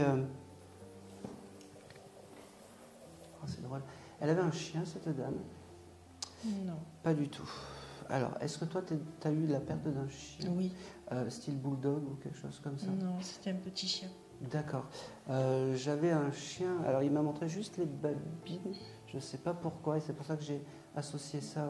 Oh, c'est drôle. Elle avait un chien, cette dame?
Non.
Pas du tout. Alors, est-ce que toi, tu as eu la perte d'un chien?
Oui.
Style bulldog ou quelque chose comme ça?
Non, c'était un petit chien.
D'accord. J'avais un chien, alors il m'a montré juste les babines, je ne sais pas pourquoi, et c'est pour ça que j'ai associé ça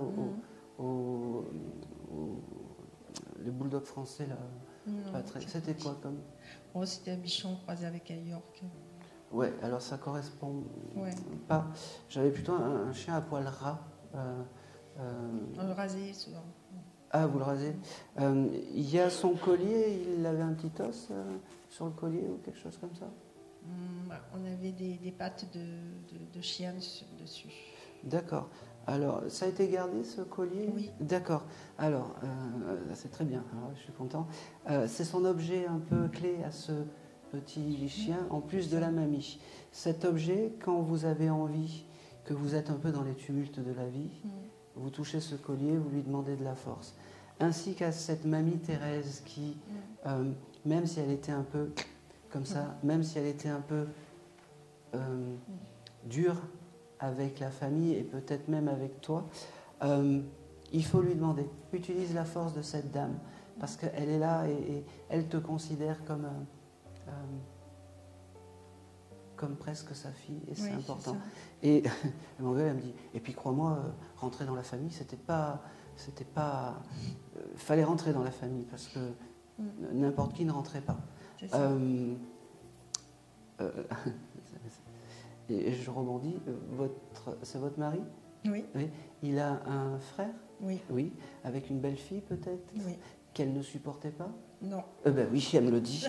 le bulldog français, là.
Non,
Pas très... C'était quoi comme...
Oh, c'était un bichon croisé avec un York.
Ouais, alors ça correspond
pas.
J'avais plutôt un chien à poil ras.
On le rasait souvent.
Ah, vous le rasez. Il y a son collier, il avait un petit os sur le collier ou quelque chose comme ça?
On avait des pattes de chien dessus.
D'accord. Alors, ça a été gardé, ce collier?
Oui.
D'accord. Alors, c'est très bien. Alors, je suis content. C'est son objet un peu clé à ce petit chien, en plus de la mamie. Cet objet, quand vous avez envie, que vous êtes un peu dans les tumultes de la vie, vous touchez ce collier, vous lui demandez de la force. Ainsi qu'à cette mamie Thérèse qui, même si elle était un peu comme ça, même si elle était un peu dure avec la famille et peut-être même avec toi, il faut lui demander. Utilise la force de cette dame parce qu'elle est là et elle te considère comme presque sa fille et c'est important. Et elle m'engueule, elle me dit, et puis crois-moi, rentrer dans la famille, fallait rentrer dans la famille parce que n'importe qui ne rentrait pas. et je rebondis, c'est votre mari?
Oui,
Oui. Il a un frère?
oui,
Oui. Avec une belle fille peut-être?
oui.
Qu'elle ne supportait pas?
Non.
Ben oui, elle me le dit.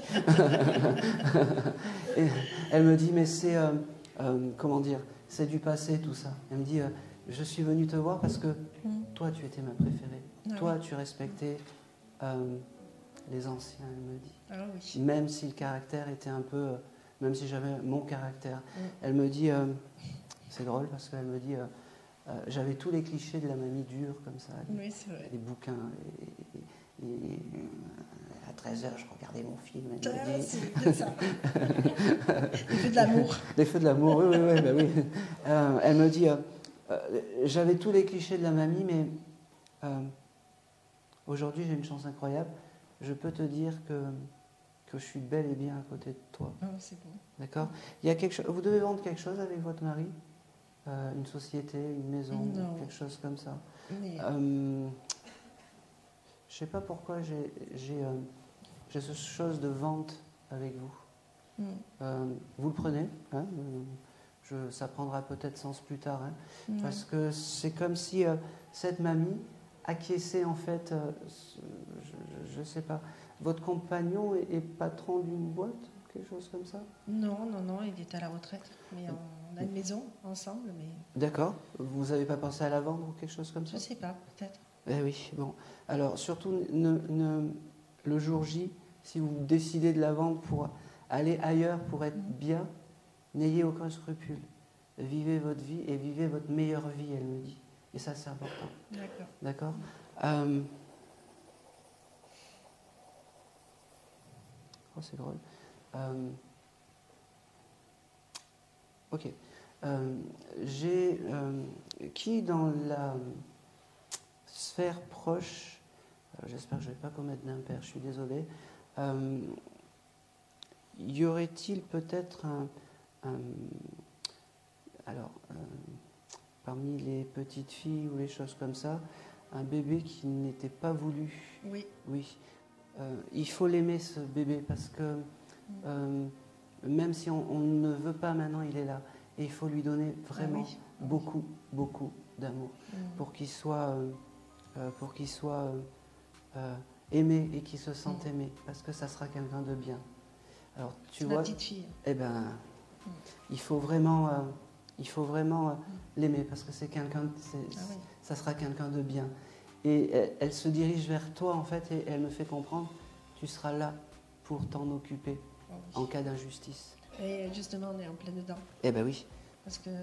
Et elle me dit, mais c'est, comment dire, c'est du passé tout ça. Elle me dit, je suis venue te voir parce que toi, tu étais ma préférée.
Ah
Toi,
oui.
tu respectais les anciens, elle me dit.
Ah oui.
Même si le caractère était un peu, même si j'avais mon caractère.
Mm.
Elle me dit, c'est drôle parce qu'elle me dit, j'avais tous les clichés de la mamie dure comme ça,
Oui, c'est vrai.
les bouquins. Et à 13h, je regardais mon film. Elle
Ah,
me dit,
c'est bien ça. Il fait de l'amour.
les feux de l'amour, oui, oui, oui, bah oui. Elle me dit, j'avais tous les clichés de la mamie, mais aujourd'hui j'ai une chance incroyable. Je peux te dire que je suis bel et bien à côté de toi.
Ah, c'est bon.
D'accord? Il y a quelque chose. Vous devez vendre quelque chose avec votre mari? Une société, une maison,
Non.
quelque chose comme ça.
Mais
Je sais pas pourquoi j'ai ce chose de vente avec vous. Vous le prenez, hein, ça prendra peut-être sens plus tard, hein,
ouais.
parce que c'est comme si cette mamie acquiesçait en fait, je ne sais pas, votre compagnon est patron d'une boîte, quelque chose comme ça?
Non, non, non, il est à la retraite. Mais on a une maison ensemble, mais
D'accord. Vous n'avez pas pensé à la vendre ou quelque chose comme
je
ça?
sais pas, peut-être.
Eh oui, bon. Alors surtout, le jour J, si vous décidez de la vendre pour aller ailleurs, pour être bien, n'ayez aucun scrupule. Vivez votre vie et vivez votre meilleure vie, elle me dit. Et ça, c'est important.
D'accord.
D'accord? Oh, c'est drôle. Ok. J'ai qui dans la sphère proche, j'espère que je ne vais pas commettre d'impair, je suis désolé, y aurait-il peut-être parmi les petites filles ou les choses comme ça, un bébé qui n'était pas voulu?
Oui.
Oui. Il faut l'aimer, ce bébé, parce que même si on ne veut pas maintenant, il est là. Et il faut lui donner vraiment beaucoup, beaucoup d'amour pour qu'il soit, aimé et qu'il se sente aimé, parce que ça sera quelqu'un de bien. Alors, tu vois,
ma petite fille.
eh ben, il faut vraiment l'aimer, parce que c'est quelqu'un, ça sera quelqu'un de bien. Et elle se dirige vers toi, en fait, et elle me fait comprendre, tu seras là pour t'en occuper en cas d'injustice.
Et justement, on est en plein dedans.
Eh ben oui.
Parce que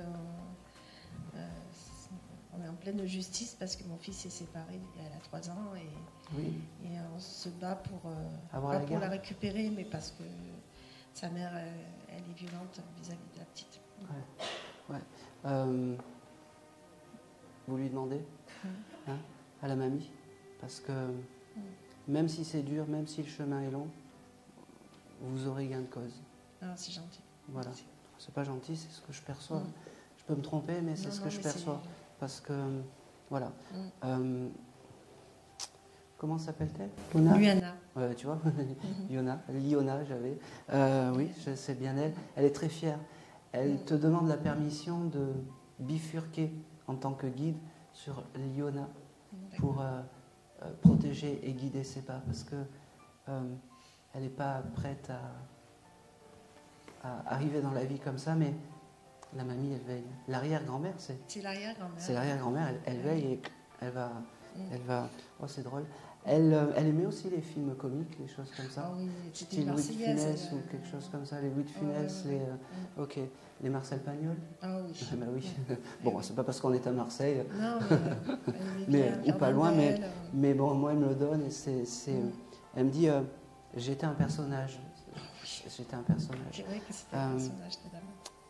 on est en pleine justice, parce que mon fils est séparé, elle a 3 ans, et on se bat pour, pas pour la récupérer, mais parce que sa mère, elle est violente vis-à-vis de la petite.
Ouais. Vous lui demandez hein, à la mamie, parce que même si c'est dur, même si le chemin est long, vous aurez gain de cause.
Ah, c'est gentil.
Voilà. C'est pas gentil, c'est ce que je perçois. Je peux me tromper, mais c'est ce que je perçois. Parce que, voilà. Comment s'appelle-t-elle?
Luana.
Tu vois, Liona, j'avais. Oui, c'est bien elle. Elle est très fière. Elle te demande la permission de bifurquer en tant que guide sur Liona pour protéger et guider ses pas, parce que elle n'est pas prête à arriver dans la vie comme ça, mais la mamie, elle veille. L'arrière-grand-mère,
c'est l'arrière-grand-mère.
C'est l'arrière-grand-mère, elle veille et elle va. Oh, c'est drôle. Elle aimait aussi les films comiques, les choses comme ça.
Ah oui,
style Louis de Funès ou quelque chose comme ça. Les Louis de Funès, ok. Les Marcel Pagnol.
Ah oui.
Bah oui. Bon, c'est pas parce qu'on est à Marseille.
Non,
mais ou pas loin, mais bon, moi, elle me le donne et elle me dit, j'étais un personnage. J'étais un personnage.
C'est vrai que c'était un personnage, totalement.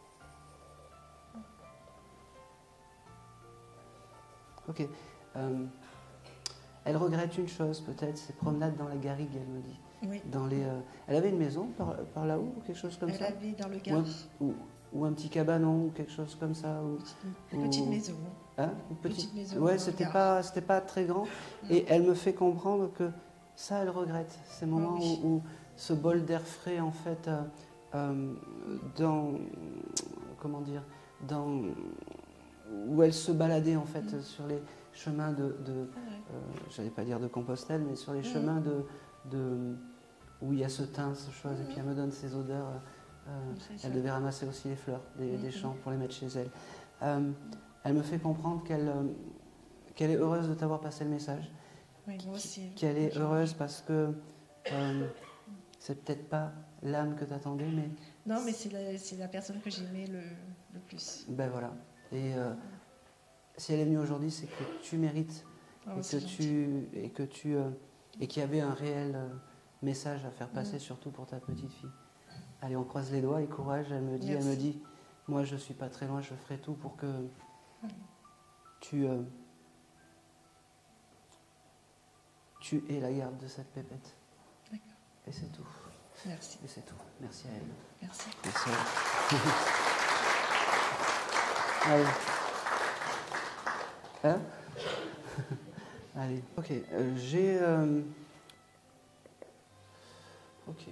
Ok. Elle regrette une chose, peut-être, ses promenades dans la garrigue, elle me dit.
Oui.
Elle avait une maison par là-haut, ou quelque chose comme ça?
Elle avait dans le Gard.
Ou un petit cabanon, ou quelque chose comme ça.
Une petite maison.
Hein, une petite
maison.
Ouais, c'était pas très grand. Et elle me fait comprendre que ça, elle regrette. Ces moments où ce bol d'air frais, en fait, comment dire, où elle se baladait en fait sur les chemins j'allais pas dire de Compostelle, mais sur les chemins où il y a ce thym, ce chose, et puis elle me donne ces odeurs. Elle devait ramasser aussi les fleurs des champs pour les mettre chez elle. Elle me fait comprendre qu'elle est heureuse de t'avoir passé le message.
Oui, moi aussi.
Qu'elle est heureuse parce que c'est peut-être pas l'âme que tu attendais, mais...
Non, mais c'est la personne que j'aimais le plus.
Ben voilà. Et si elle est venue aujourd'hui, c'est que tu mérites et qu'il y avait un réel message à faire passer, surtout pour ta petite fille. Allez, on croise les doigts et courage. Elle me dit, moi je suis pas très loin, je ferai tout pour que tu aies la garde de cette pépette.
D'accord.
Et c'est tout.
Merci.
Et c'est tout. Merci à elle.
Merci.
Merci à elle. Allez. Hein? Allez, ok. Ok.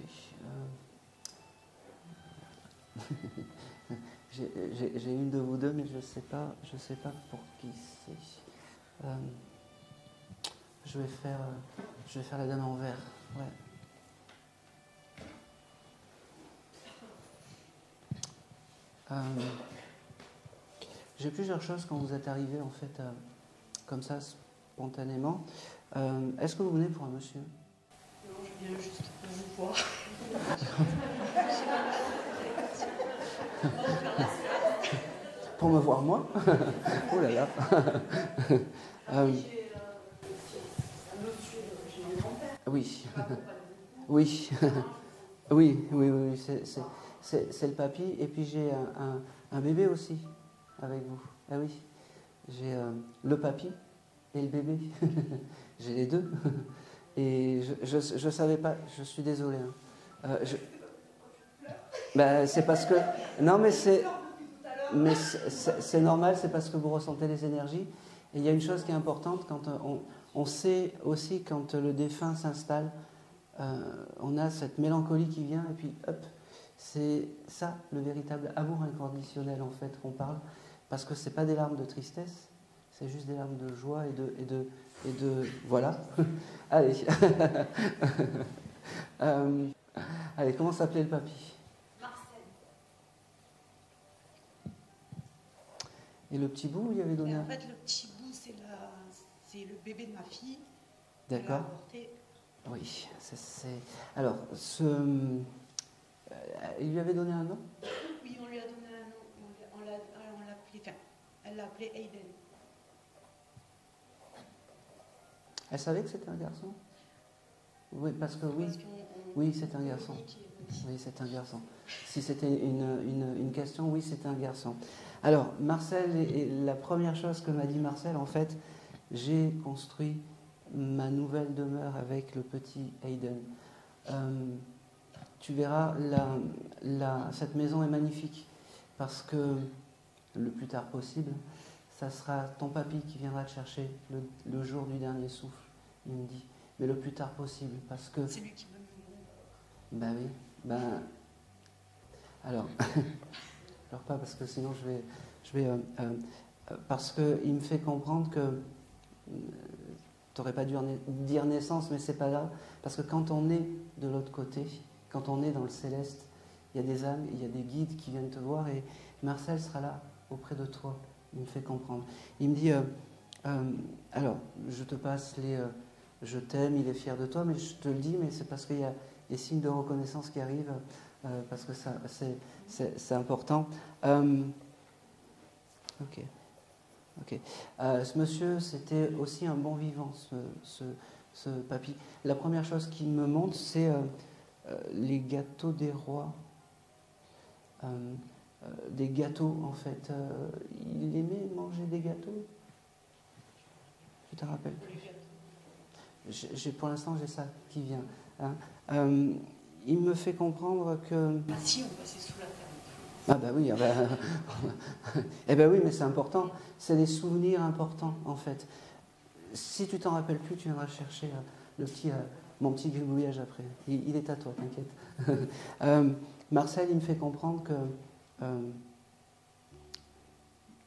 J'ai une de vous deux, mais je sais pas pour qui c'est. Je vais faire la dame en vert. Ouais. J'ai plusieurs choses quand vous êtes arrivé en fait comme ça spontanément. Est-ce que vous venez pour un monsieur?
Non, je viens juste pour vous voir.
Pour me voir moi? Oh là là. Oui. Oui. Oui. C'est le papy. Et puis j'ai un bébé aussi avec vous. Ah oui. J'ai le papy et le bébé. J'ai les deux. Et je savais pas. Je suis désolé. C'est parce que... Non, mais c'est normal, c'est parce que vous ressentez les énergies. Et il y a une chose qui est importante, quand on sait aussi quand le défunt s'installe, on a cette mélancolie qui vient, et puis hop, c'est ça le véritable amour inconditionnel en fait qu'on parle, parce que c'est pas des larmes de tristesse, c'est juste des larmes de joie et de voilà. Allez. Allez, comment s'appelait le papy? Et le petit bout, il y avait donné
en fait, le petit bout, c'est le bébé de ma fille.
D'accord. Oui. Alors, il lui avait donné un nom?
Oui, on lui a donné un nom. Elle l'a appelé Aiden.
Elle savait que c'était un garçon? Oui, parce que oui, c'est un garçon. Oui, c'est un garçon. Si c'était une question, oui, c'était un garçon. Alors, Marcel, et la première chose que m'a dit Marcel, en fait, j'ai construit ma nouvelle demeure avec le petit Aiden. Tu verras, cette maison est magnifique parce que le plus tard possible, ça sera ton papy qui viendra te chercher le jour du dernier souffle, il me dit. Mais le plus tard possible, parce que...
C'est lui qui me met.
Ben oui, alors, alors pas parce que sinon je vais parce qu'il me fait comprendre que tu n'aurais pas dû dire naissance, mais c'est pas là, parce que quand on est de l'autre côté, quand on est dans le céleste, il y a des âmes, il y a des guides qui viennent te voir, et Marcel sera là auprès de toi. Il me fait comprendre. Il me dit, alors, je te passe les je t'aime, il est fier de toi, mais je te le dis, mais c'est parce qu'il y a des signes de reconnaissance qui arrivent, parce que ça, c'est important. Ok. Ce monsieur, c'était aussi un bon vivant, ce papy. La première chose qu'il me montre, c'est les gâteaux des rois. Des gâteaux, en fait. Il aimait manger des gâteaux. Tu te rappelles? Pour l'instant, j'ai ça qui vient. Hein. Il me fait comprendre que...
Ah si, on passait sous la terre.
Ah ben oui, eh ben oui, mais c'est important. C'est des souvenirs importants, en fait. Si tu t'en rappelles plus, tu viendras chercher mon petit gribouillage après. Il est à toi, t'inquiète. Marcel, il me fait comprendre que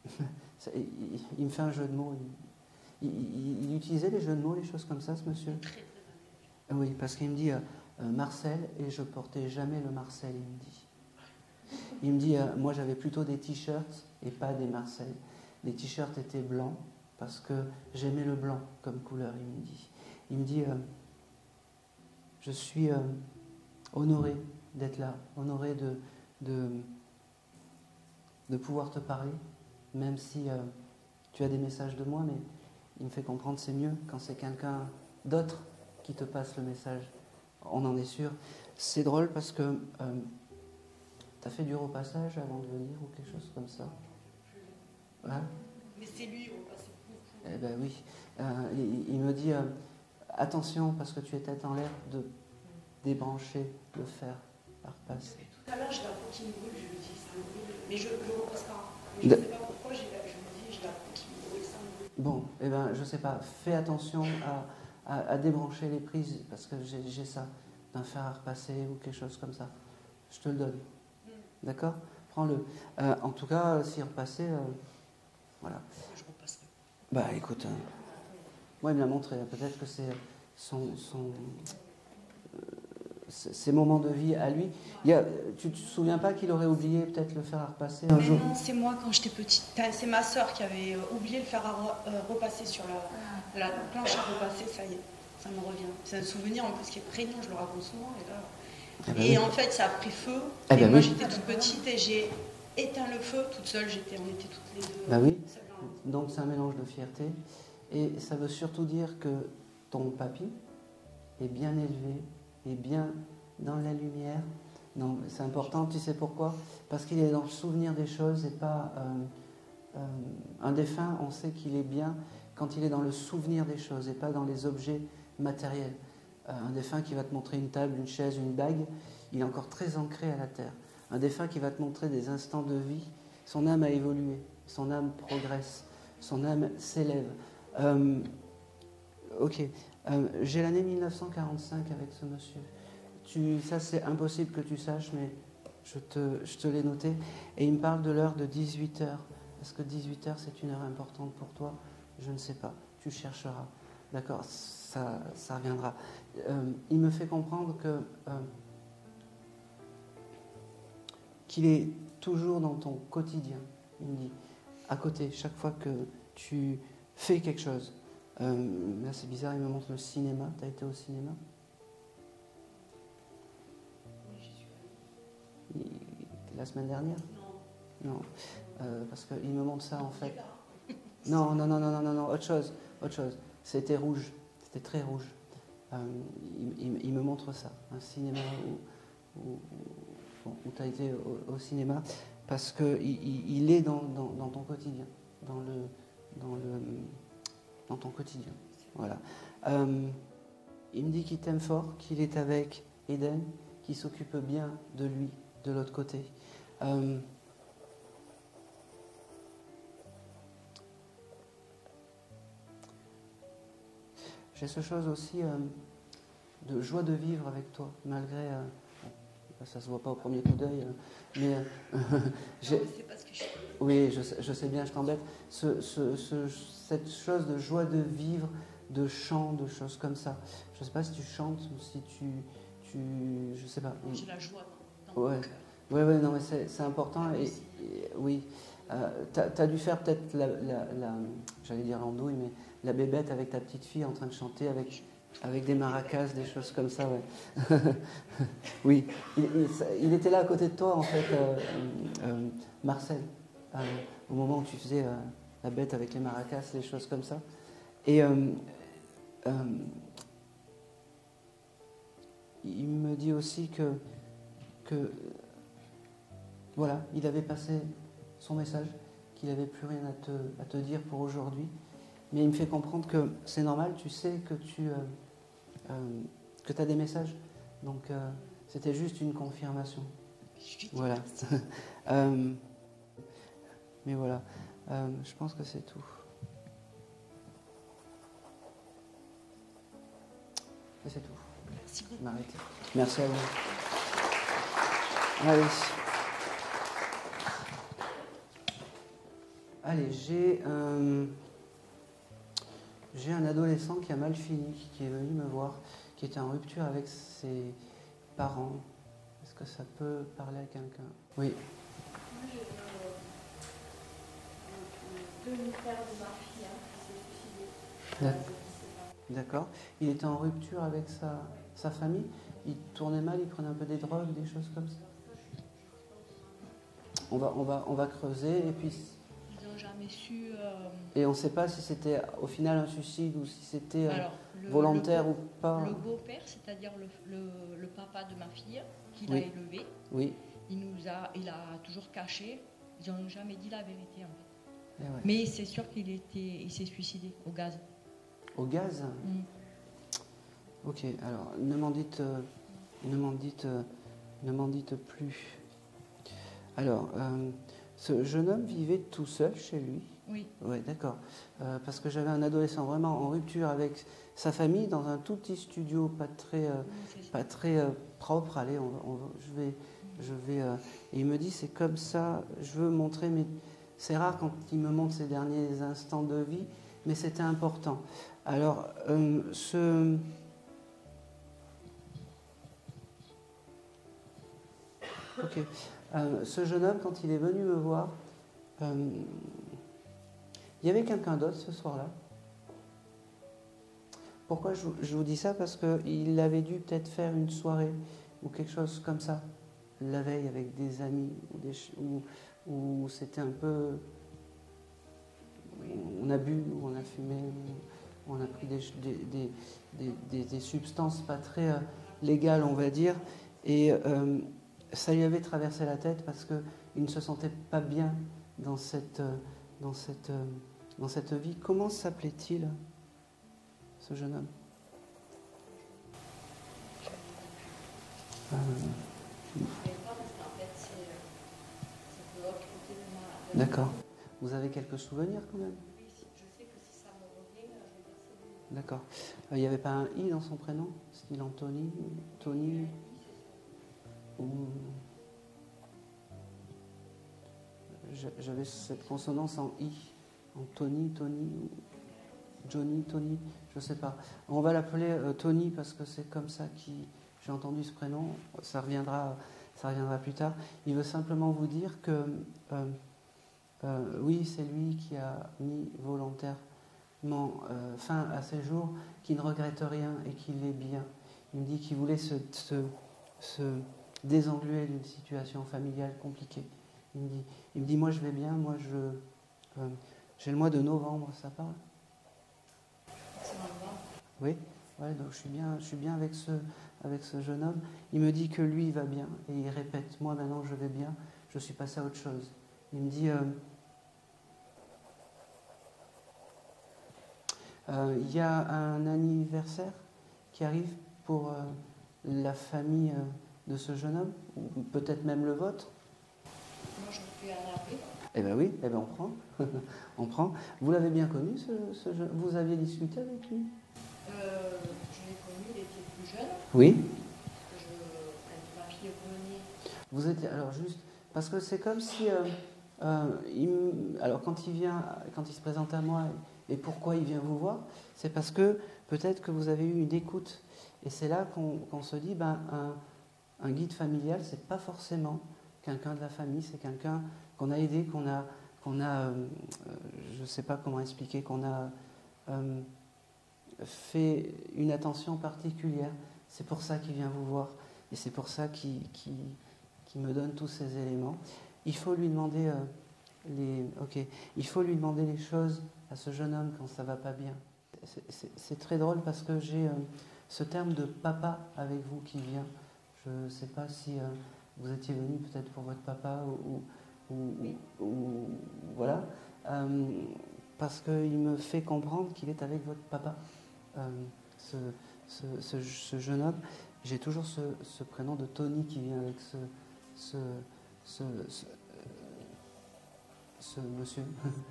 il me fait un jeu de mots. Il utilisait les jeux de mots, les choses comme ça, ce monsieur?
Très.
Oui, parce qu'il me dit Marcel, et je portais jamais le Marcel, il me dit. Il me dit, moi j'avais plutôt des t-shirts et pas des Marcel. Les t-shirts étaient blancs parce que j'aimais le blanc comme couleur, il me dit. Il me dit, je suis honoré d'être là, honoré de pouvoir te parler, même si tu as des messages de moi, mais il me fait comprendre c'est mieux quand c'est quelqu'un d'autre qui te passe le message. On en est sûr. C'est drôle parce que tu as fait du repassage avant de venir ou quelque chose comme ça. Hein?
Mais c'est lui, on passe beaucoup.
Eh ben oui. Il me dit attention parce que tu es tête en l'air de débrancher le fer à repasser.
Tout à l'heure, j'ai la peau qui me brûle, je lui dis ça me brûle. Mais je ne repasse pas. Je ne sais pas pourquoi, je me dis j'ai la peau qui me brûle, ça me brûle.
Bon, eh ben je sais pas. Fais attention à débrancher les prises parce que j'ai ça, d'un fer à repasser ou quelque chose comme ça. Je te le donne. D'accord? Prends-le. En tout cas, s'y repasser, voilà.
Je repasserai.
Bah écoute, moi il me l'a montré. Peut-être que c'est ses moments de vie à lui. Tu te souviens pas qu'il aurait oublié peut-être le fer à repasser un jour?
Non, c'est moi quand j'étais petite. C'est ma sœur qui avait oublié le fer à repasser sur la planche à repasser. Ça y est, ça me revient. C'est un souvenir en plus qui est prégnant, je le raconte souvent. Et en fait, ça a pris feu. Et moi, j'étais toute petite et j'ai éteint le feu toute seule. On était toutes les deux.
Bah oui. Donc c'est un mélange de fierté. Et ça veut surtout dire que ton papy est bien élevé, est bien dans la lumière. Donc c'est important, tu sais pourquoi? Parce qu'il est dans le souvenir des choses et pas... un défunt, on sait qu'il est bien quand il est dans le souvenir des choses et pas dans les objets matériels. Un défunt qui va te montrer une table, une chaise, une bague, il est encore très ancré à la terre. Un défunt qui va te montrer des instants de vie, son âme a évolué, son âme progresse, son âme s'élève. Ok, j'ai l'année 1945 avec ce monsieur. Ça c'est impossible que tu saches, mais je te l'ai noté. Et il me parle de l'heure de 18h. Est-ce que 18h c'est une heure importante pour toi? Je ne sais pas, tu chercheras. D'accord, ça reviendra. Il me fait comprendre qu'il est toujours dans ton quotidien. Il me dit, à côté, chaque fois que tu fais quelque chose. Là, c'est bizarre, il me montre le cinéma. Tu as été au cinéma?
Oui, j'y suis allée.
La semaine dernière?
Non.
Non, parce qu'il me montre ça, en fait. Non, autre chose. C'était rouge, c'était très rouge. Il me montre ça, un cinéma où tu as été au cinéma, parce qu'il est dans ton quotidien, dans ton quotidien. Voilà. Il me dit qu'il t'aime fort, qu'il est avec Eden, qu'il s'occupe bien de lui, de l'autre côté. J'ai ce chose aussi de joie de vivre avec toi, malgré... ça ne se voit pas au premier coup d'œil, mais...
c'est parce que je suis...
Oui, je sais bien, je t'embête. Cette chose de joie de vivre, de chant, de choses comme ça. Je ne sais pas si tu chantes ou si tu je sais pas.
J'ai la joie dans mon cœur.
Ouais, non, mais c'est important. Et oui, tu as dû faire peut-être j'allais dire l'andouille, mais la bébête avec ta petite fille en train de chanter avec des maracas, des choses comme ça, ouais. Oui, il était là à côté de toi, en fait, Marcel, au moment où tu faisais la bête avec les maracas, des choses comme ça. Et il me dit aussi que voilà, il avait passé son message, qu'il n'avait plus rien à te dire pour aujourd'hui. Mais il me fait comprendre que c'est normal, tu sais que tu as des messages. Donc, c'était juste une confirmation. Voilà. Mais voilà, je pense que c'est tout. Et c'est tout.
Merci beaucoup.
Je m'arrête. Merci à vous. Allez. Allez, j'ai un adolescent qui a mal fini, qui est venu me voir, qui était en rupture avec ses parents. Est-ce que ça peut parler à quelqu'un? Oui.
Moi, j'ai le demi-frère de ma fille qui s'est suicidé.
D'accord. Il était en rupture avec sa famille. Il tournait mal, il prenait un peu des drogues, des choses comme ça. On va creuser et puis.
Ils n'ont jamais su.
Et on ne sait pas si c'était au final un suicide ou si c'était volontaire ou pas.
Le beau-père, c'est-à-dire le papa de ma fille, qui l'a élevé,
oui.
il a toujours caché. Ils n'ont jamais dit la vérité en fait.
Ouais.
Mais c'est sûr il s'est suicidé au gaz.
Au gaz? Ok, alors ne m'en dites plus. Alors, ce jeune homme vivait tout seul chez lui?
Oui.
Oui, d'accord. Parce que j'avais un adolescent vraiment en rupture avec sa famille dans un tout petit studio pas très propre. Allez, je vais. Et il me dit c'est comme ça. Je veux montrer, mais c'est rare quand il me montre ses derniers instants de vie, mais c'était important. Alors, Ok. Ce jeune homme, quand il est venu me voir, il y avait quelqu'un d'autre ce soir-là. Pourquoi je vous dis ça? Parce qu'il avait dû peut-être faire une soirée ou quelque chose comme ça, la veille avec des amis, ou c'était un peu... On a bu, ou on a fumé, ou on a pris des substances pas très légales, on va dire, et... ça lui avait traversé la tête parce qu'il ne se sentait pas bien dans cette vie. Comment s'appelait-il, ce jeune homme? D'accord. Vous avez quelques souvenirs quand même?
Oui, je sais que si ça me revient, je vais dire c'est lui.
D'accord. Il n'y avait pas un I dans son prénom? Style Anthony? Tony? J'avais cette consonance en I, en Tony, Johnny, Tony, je ne sais pas. On va l'appeler Tony parce que c'est comme ça que j'ai entendu ce prénom. Ça reviendra plus tard. Il veut simplement vous dire que oui, c'est lui qui a mis volontairement fin à ses jours, qui ne regrette rien et qu'il est bien. Il me dit qu'il voulait se désengluer d'une situation familiale compliquée. Il me dit, moi je vais bien, j'ai le mois de novembre, ça parle?
C'est novembre.
Oui, ouais, donc je suis bien avec ce jeune homme. Il me dit que lui il va bien et il répète, moi maintenant je vais bien, je suis passé à autre chose. Il me dit, il y a un anniversaire qui arrive pour la famille de ce jeune homme, ou peut-être même le vôtre.
Moi, je peux en appeler.
Eh bien oui, on prend. On prend. Vous l'avez bien connu, ce jeune? Vous aviez discuté avec lui?
Je l'ai connu, il était plus jeune.
Oui.
Quand ma fille venait.
Vous étiez, alors juste, parce que c'est comme si, alors quand il se présente à moi, et pourquoi il vient vous voir, c'est parce que peut-être que vous avez eu une écoute. Et c'est là qu'on se dit, un guide familial, c'est pas forcément quelqu'un de la famille, c'est quelqu'un qu'on a aidé, qu'on a je ne sais pas comment expliquer, qu'on a fait une attention particulière. C'est pour ça qu'il vient vous voir, et c'est pour ça qu'il me donne tous ces éléments. Il faut lui demander il faut lui demander les choses à ce jeune homme quand ça va pas bien. C'est très drôle parce que j'ai ce terme de papa avec vous qui vient. Je ne sais pas si vous étiez venu peut-être pour votre papa ou voilà, parce qu'il me fait comprendre qu'il est avec votre papa, ce jeune homme. J'ai toujours ce prénom de Tony qui vient avec ce monsieur.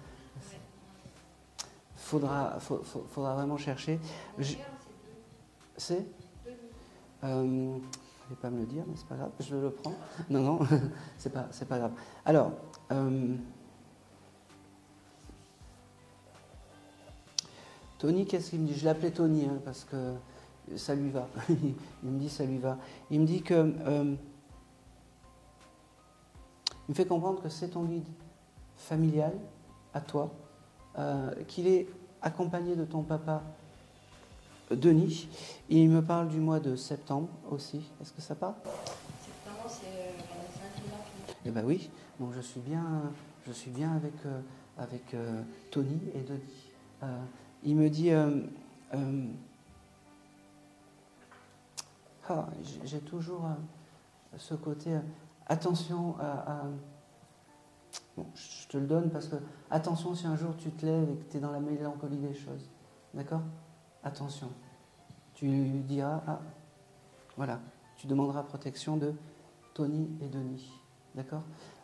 Faudra vraiment chercher. C'est je ne vais pas me le dire, mais c'est pas grave, je le prends. Non, c'est pas grave. Alors, Tony, qu'est-ce qu'il me dit? Je l'appelais Tony, hein, parce que ça lui va. Il me dit ça lui va. Il me dit que... il me fait comprendre que c'est ton guide familial, à toi, qu'il est accompagné de ton papa, Denis. Et il me parle du mois de septembre aussi. Est-ce que ça parle?
Septembre, c'est un.
Eh bien oui, donc je suis bien avec Tony et Denis. Il me dit... j'ai toujours ce côté... attention à... Bon, je te le donne parce que... Attention si un jour tu te lèves et que tu es dans la mélancolie des choses. D'accord? Attention. Tu diras... Ah, voilà. Tu demanderas protection de Tony et Denis. D'accord?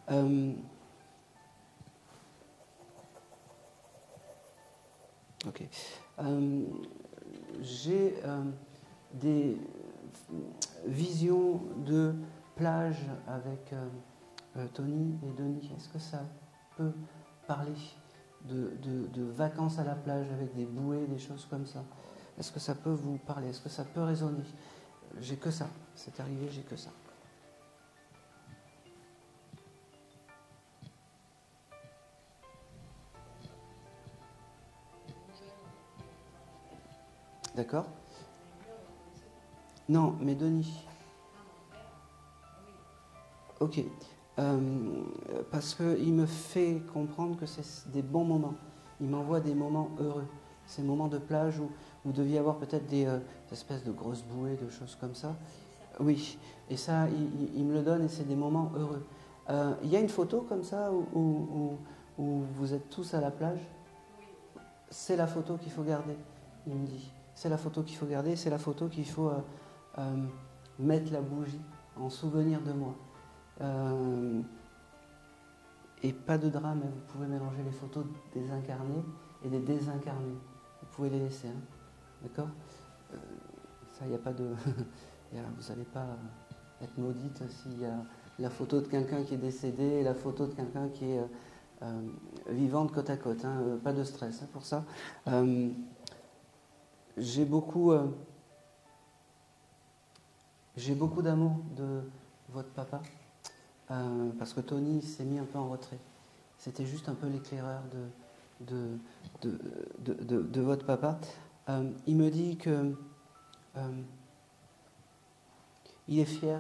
Ok. J'ai des visions de plage avec Tony et Denis. Est-ce que ça peut parler de vacances à la plage avec des bouées, des choses comme ça? Est-ce que ça peut vous parler? Est-ce que ça peut résonner? J'ai que ça. C'est arrivé, j'ai que ça. D'accord? Non, mais Denis. Ok. Parce qu'il me fait comprendre que c'est des bons moments. Il m'envoie des moments heureux. Ces moments de plage où vous deviez avoir peut-être des espèces de grosses bouées, de choses comme ça. Oui. Et ça, il me le donne et c'est des moments heureux. Il y a une photo comme ça où vous êtes tous à la plage. C'est la photo qu'il faut garder, il me dit. C'est la photo qu'il faut garder, c'est la photo qu'il faut mettre la bougie en souvenir de moi. Et pas de drame, vous pouvez mélanger les photos des incarnés et des désincarnés. Vous pouvez les laisser, hein. D'accord? Ça, il n'y a pas de... vous n'allez pas être maudite s'il y a la photo de quelqu'un qui est décédé et la photo de quelqu'un qui est vivante côte à côte. Hein. Pas de stress hein, pour ça. J'ai beaucoup d'amour de votre papa. Parce que Tony s'est mis un peu en retrait. C'était juste un peu l'éclaireur de votre papa. Il me dit que il est fier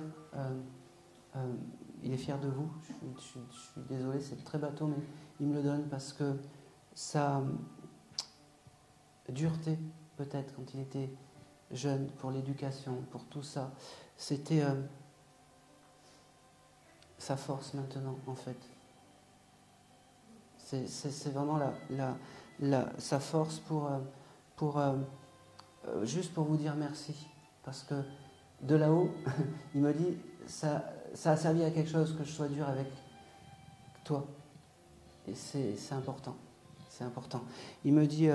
de vous. Je suis désolé, c'est très bateau, mais il me le donne parce que sa dureté, peut-être, quand il était jeune, pour l'éducation, pour tout ça, c'était... sa force maintenant, en fait. C'est vraiment sa force juste pour vous dire merci. Parce que de là-haut, il me dit, ça a servi à quelque chose que je sois dur avec toi. Et c'est important. C'est important. Il me dit...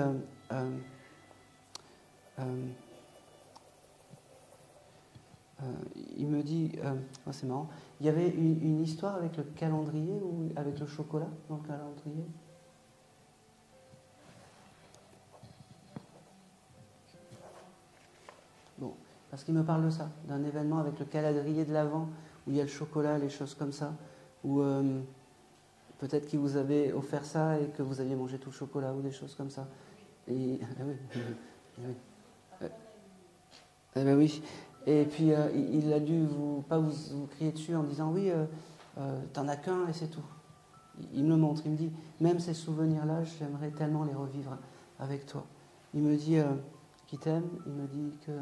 il me dit, oh, c'est marrant, il y avait une histoire avec le calendrier ou avec le chocolat dans le calendrier. Bon, parce qu'il me parle de ça, d'un événement avec le calendrier de l'Avent où il y a le chocolat, les choses comme ça, où peut-être qu'il vous avait offert ça et que vous aviez mangé tout le chocolat ou des choses comme ça. Et eh ben oui. Et puis il a dû pas vous crier dessus en disant oui, t'en as qu'un et c'est tout. Il me le montre, il me dit même ces souvenirs-là, j'aimerais tellement les revivre avec toi. Il me dit qu'il t'aime, il me dit que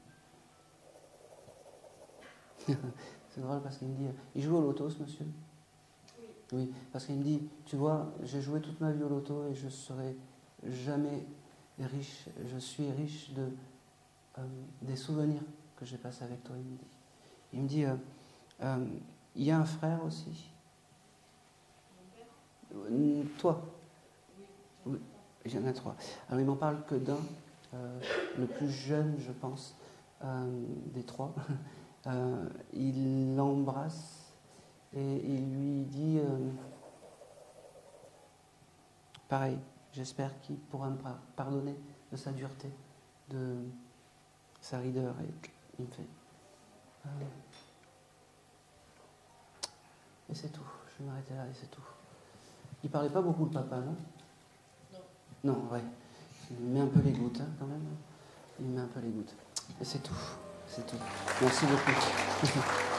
c'est drôle parce qu'il me dit il joue au loto ce monsieur. Oui, parce qu'il me dit tu vois, j'ai joué toute ma vie au loto et je serai jamais riche. Je suis riche des souvenirs que j'ai passé avec toi, il me dit il y a un frère aussi. Toi? Oui, il y en a 3. Alors il m'en parle que d'un, le plus jeune, je pense, des 3. Il l'embrasse et il lui dit pareil, j'espère qu'il pourra me pardonner de sa dureté, de sa rigueur. Et il me fait... Et c'est tout. Je vais m'arrêter là et c'est tout. Il parlait pas beaucoup, le papa, non? Non, ouais. Il met un peu les gouttes, hein, quand même. Il met un peu les gouttes. Et c'est tout. C'est tout. Merci beaucoup.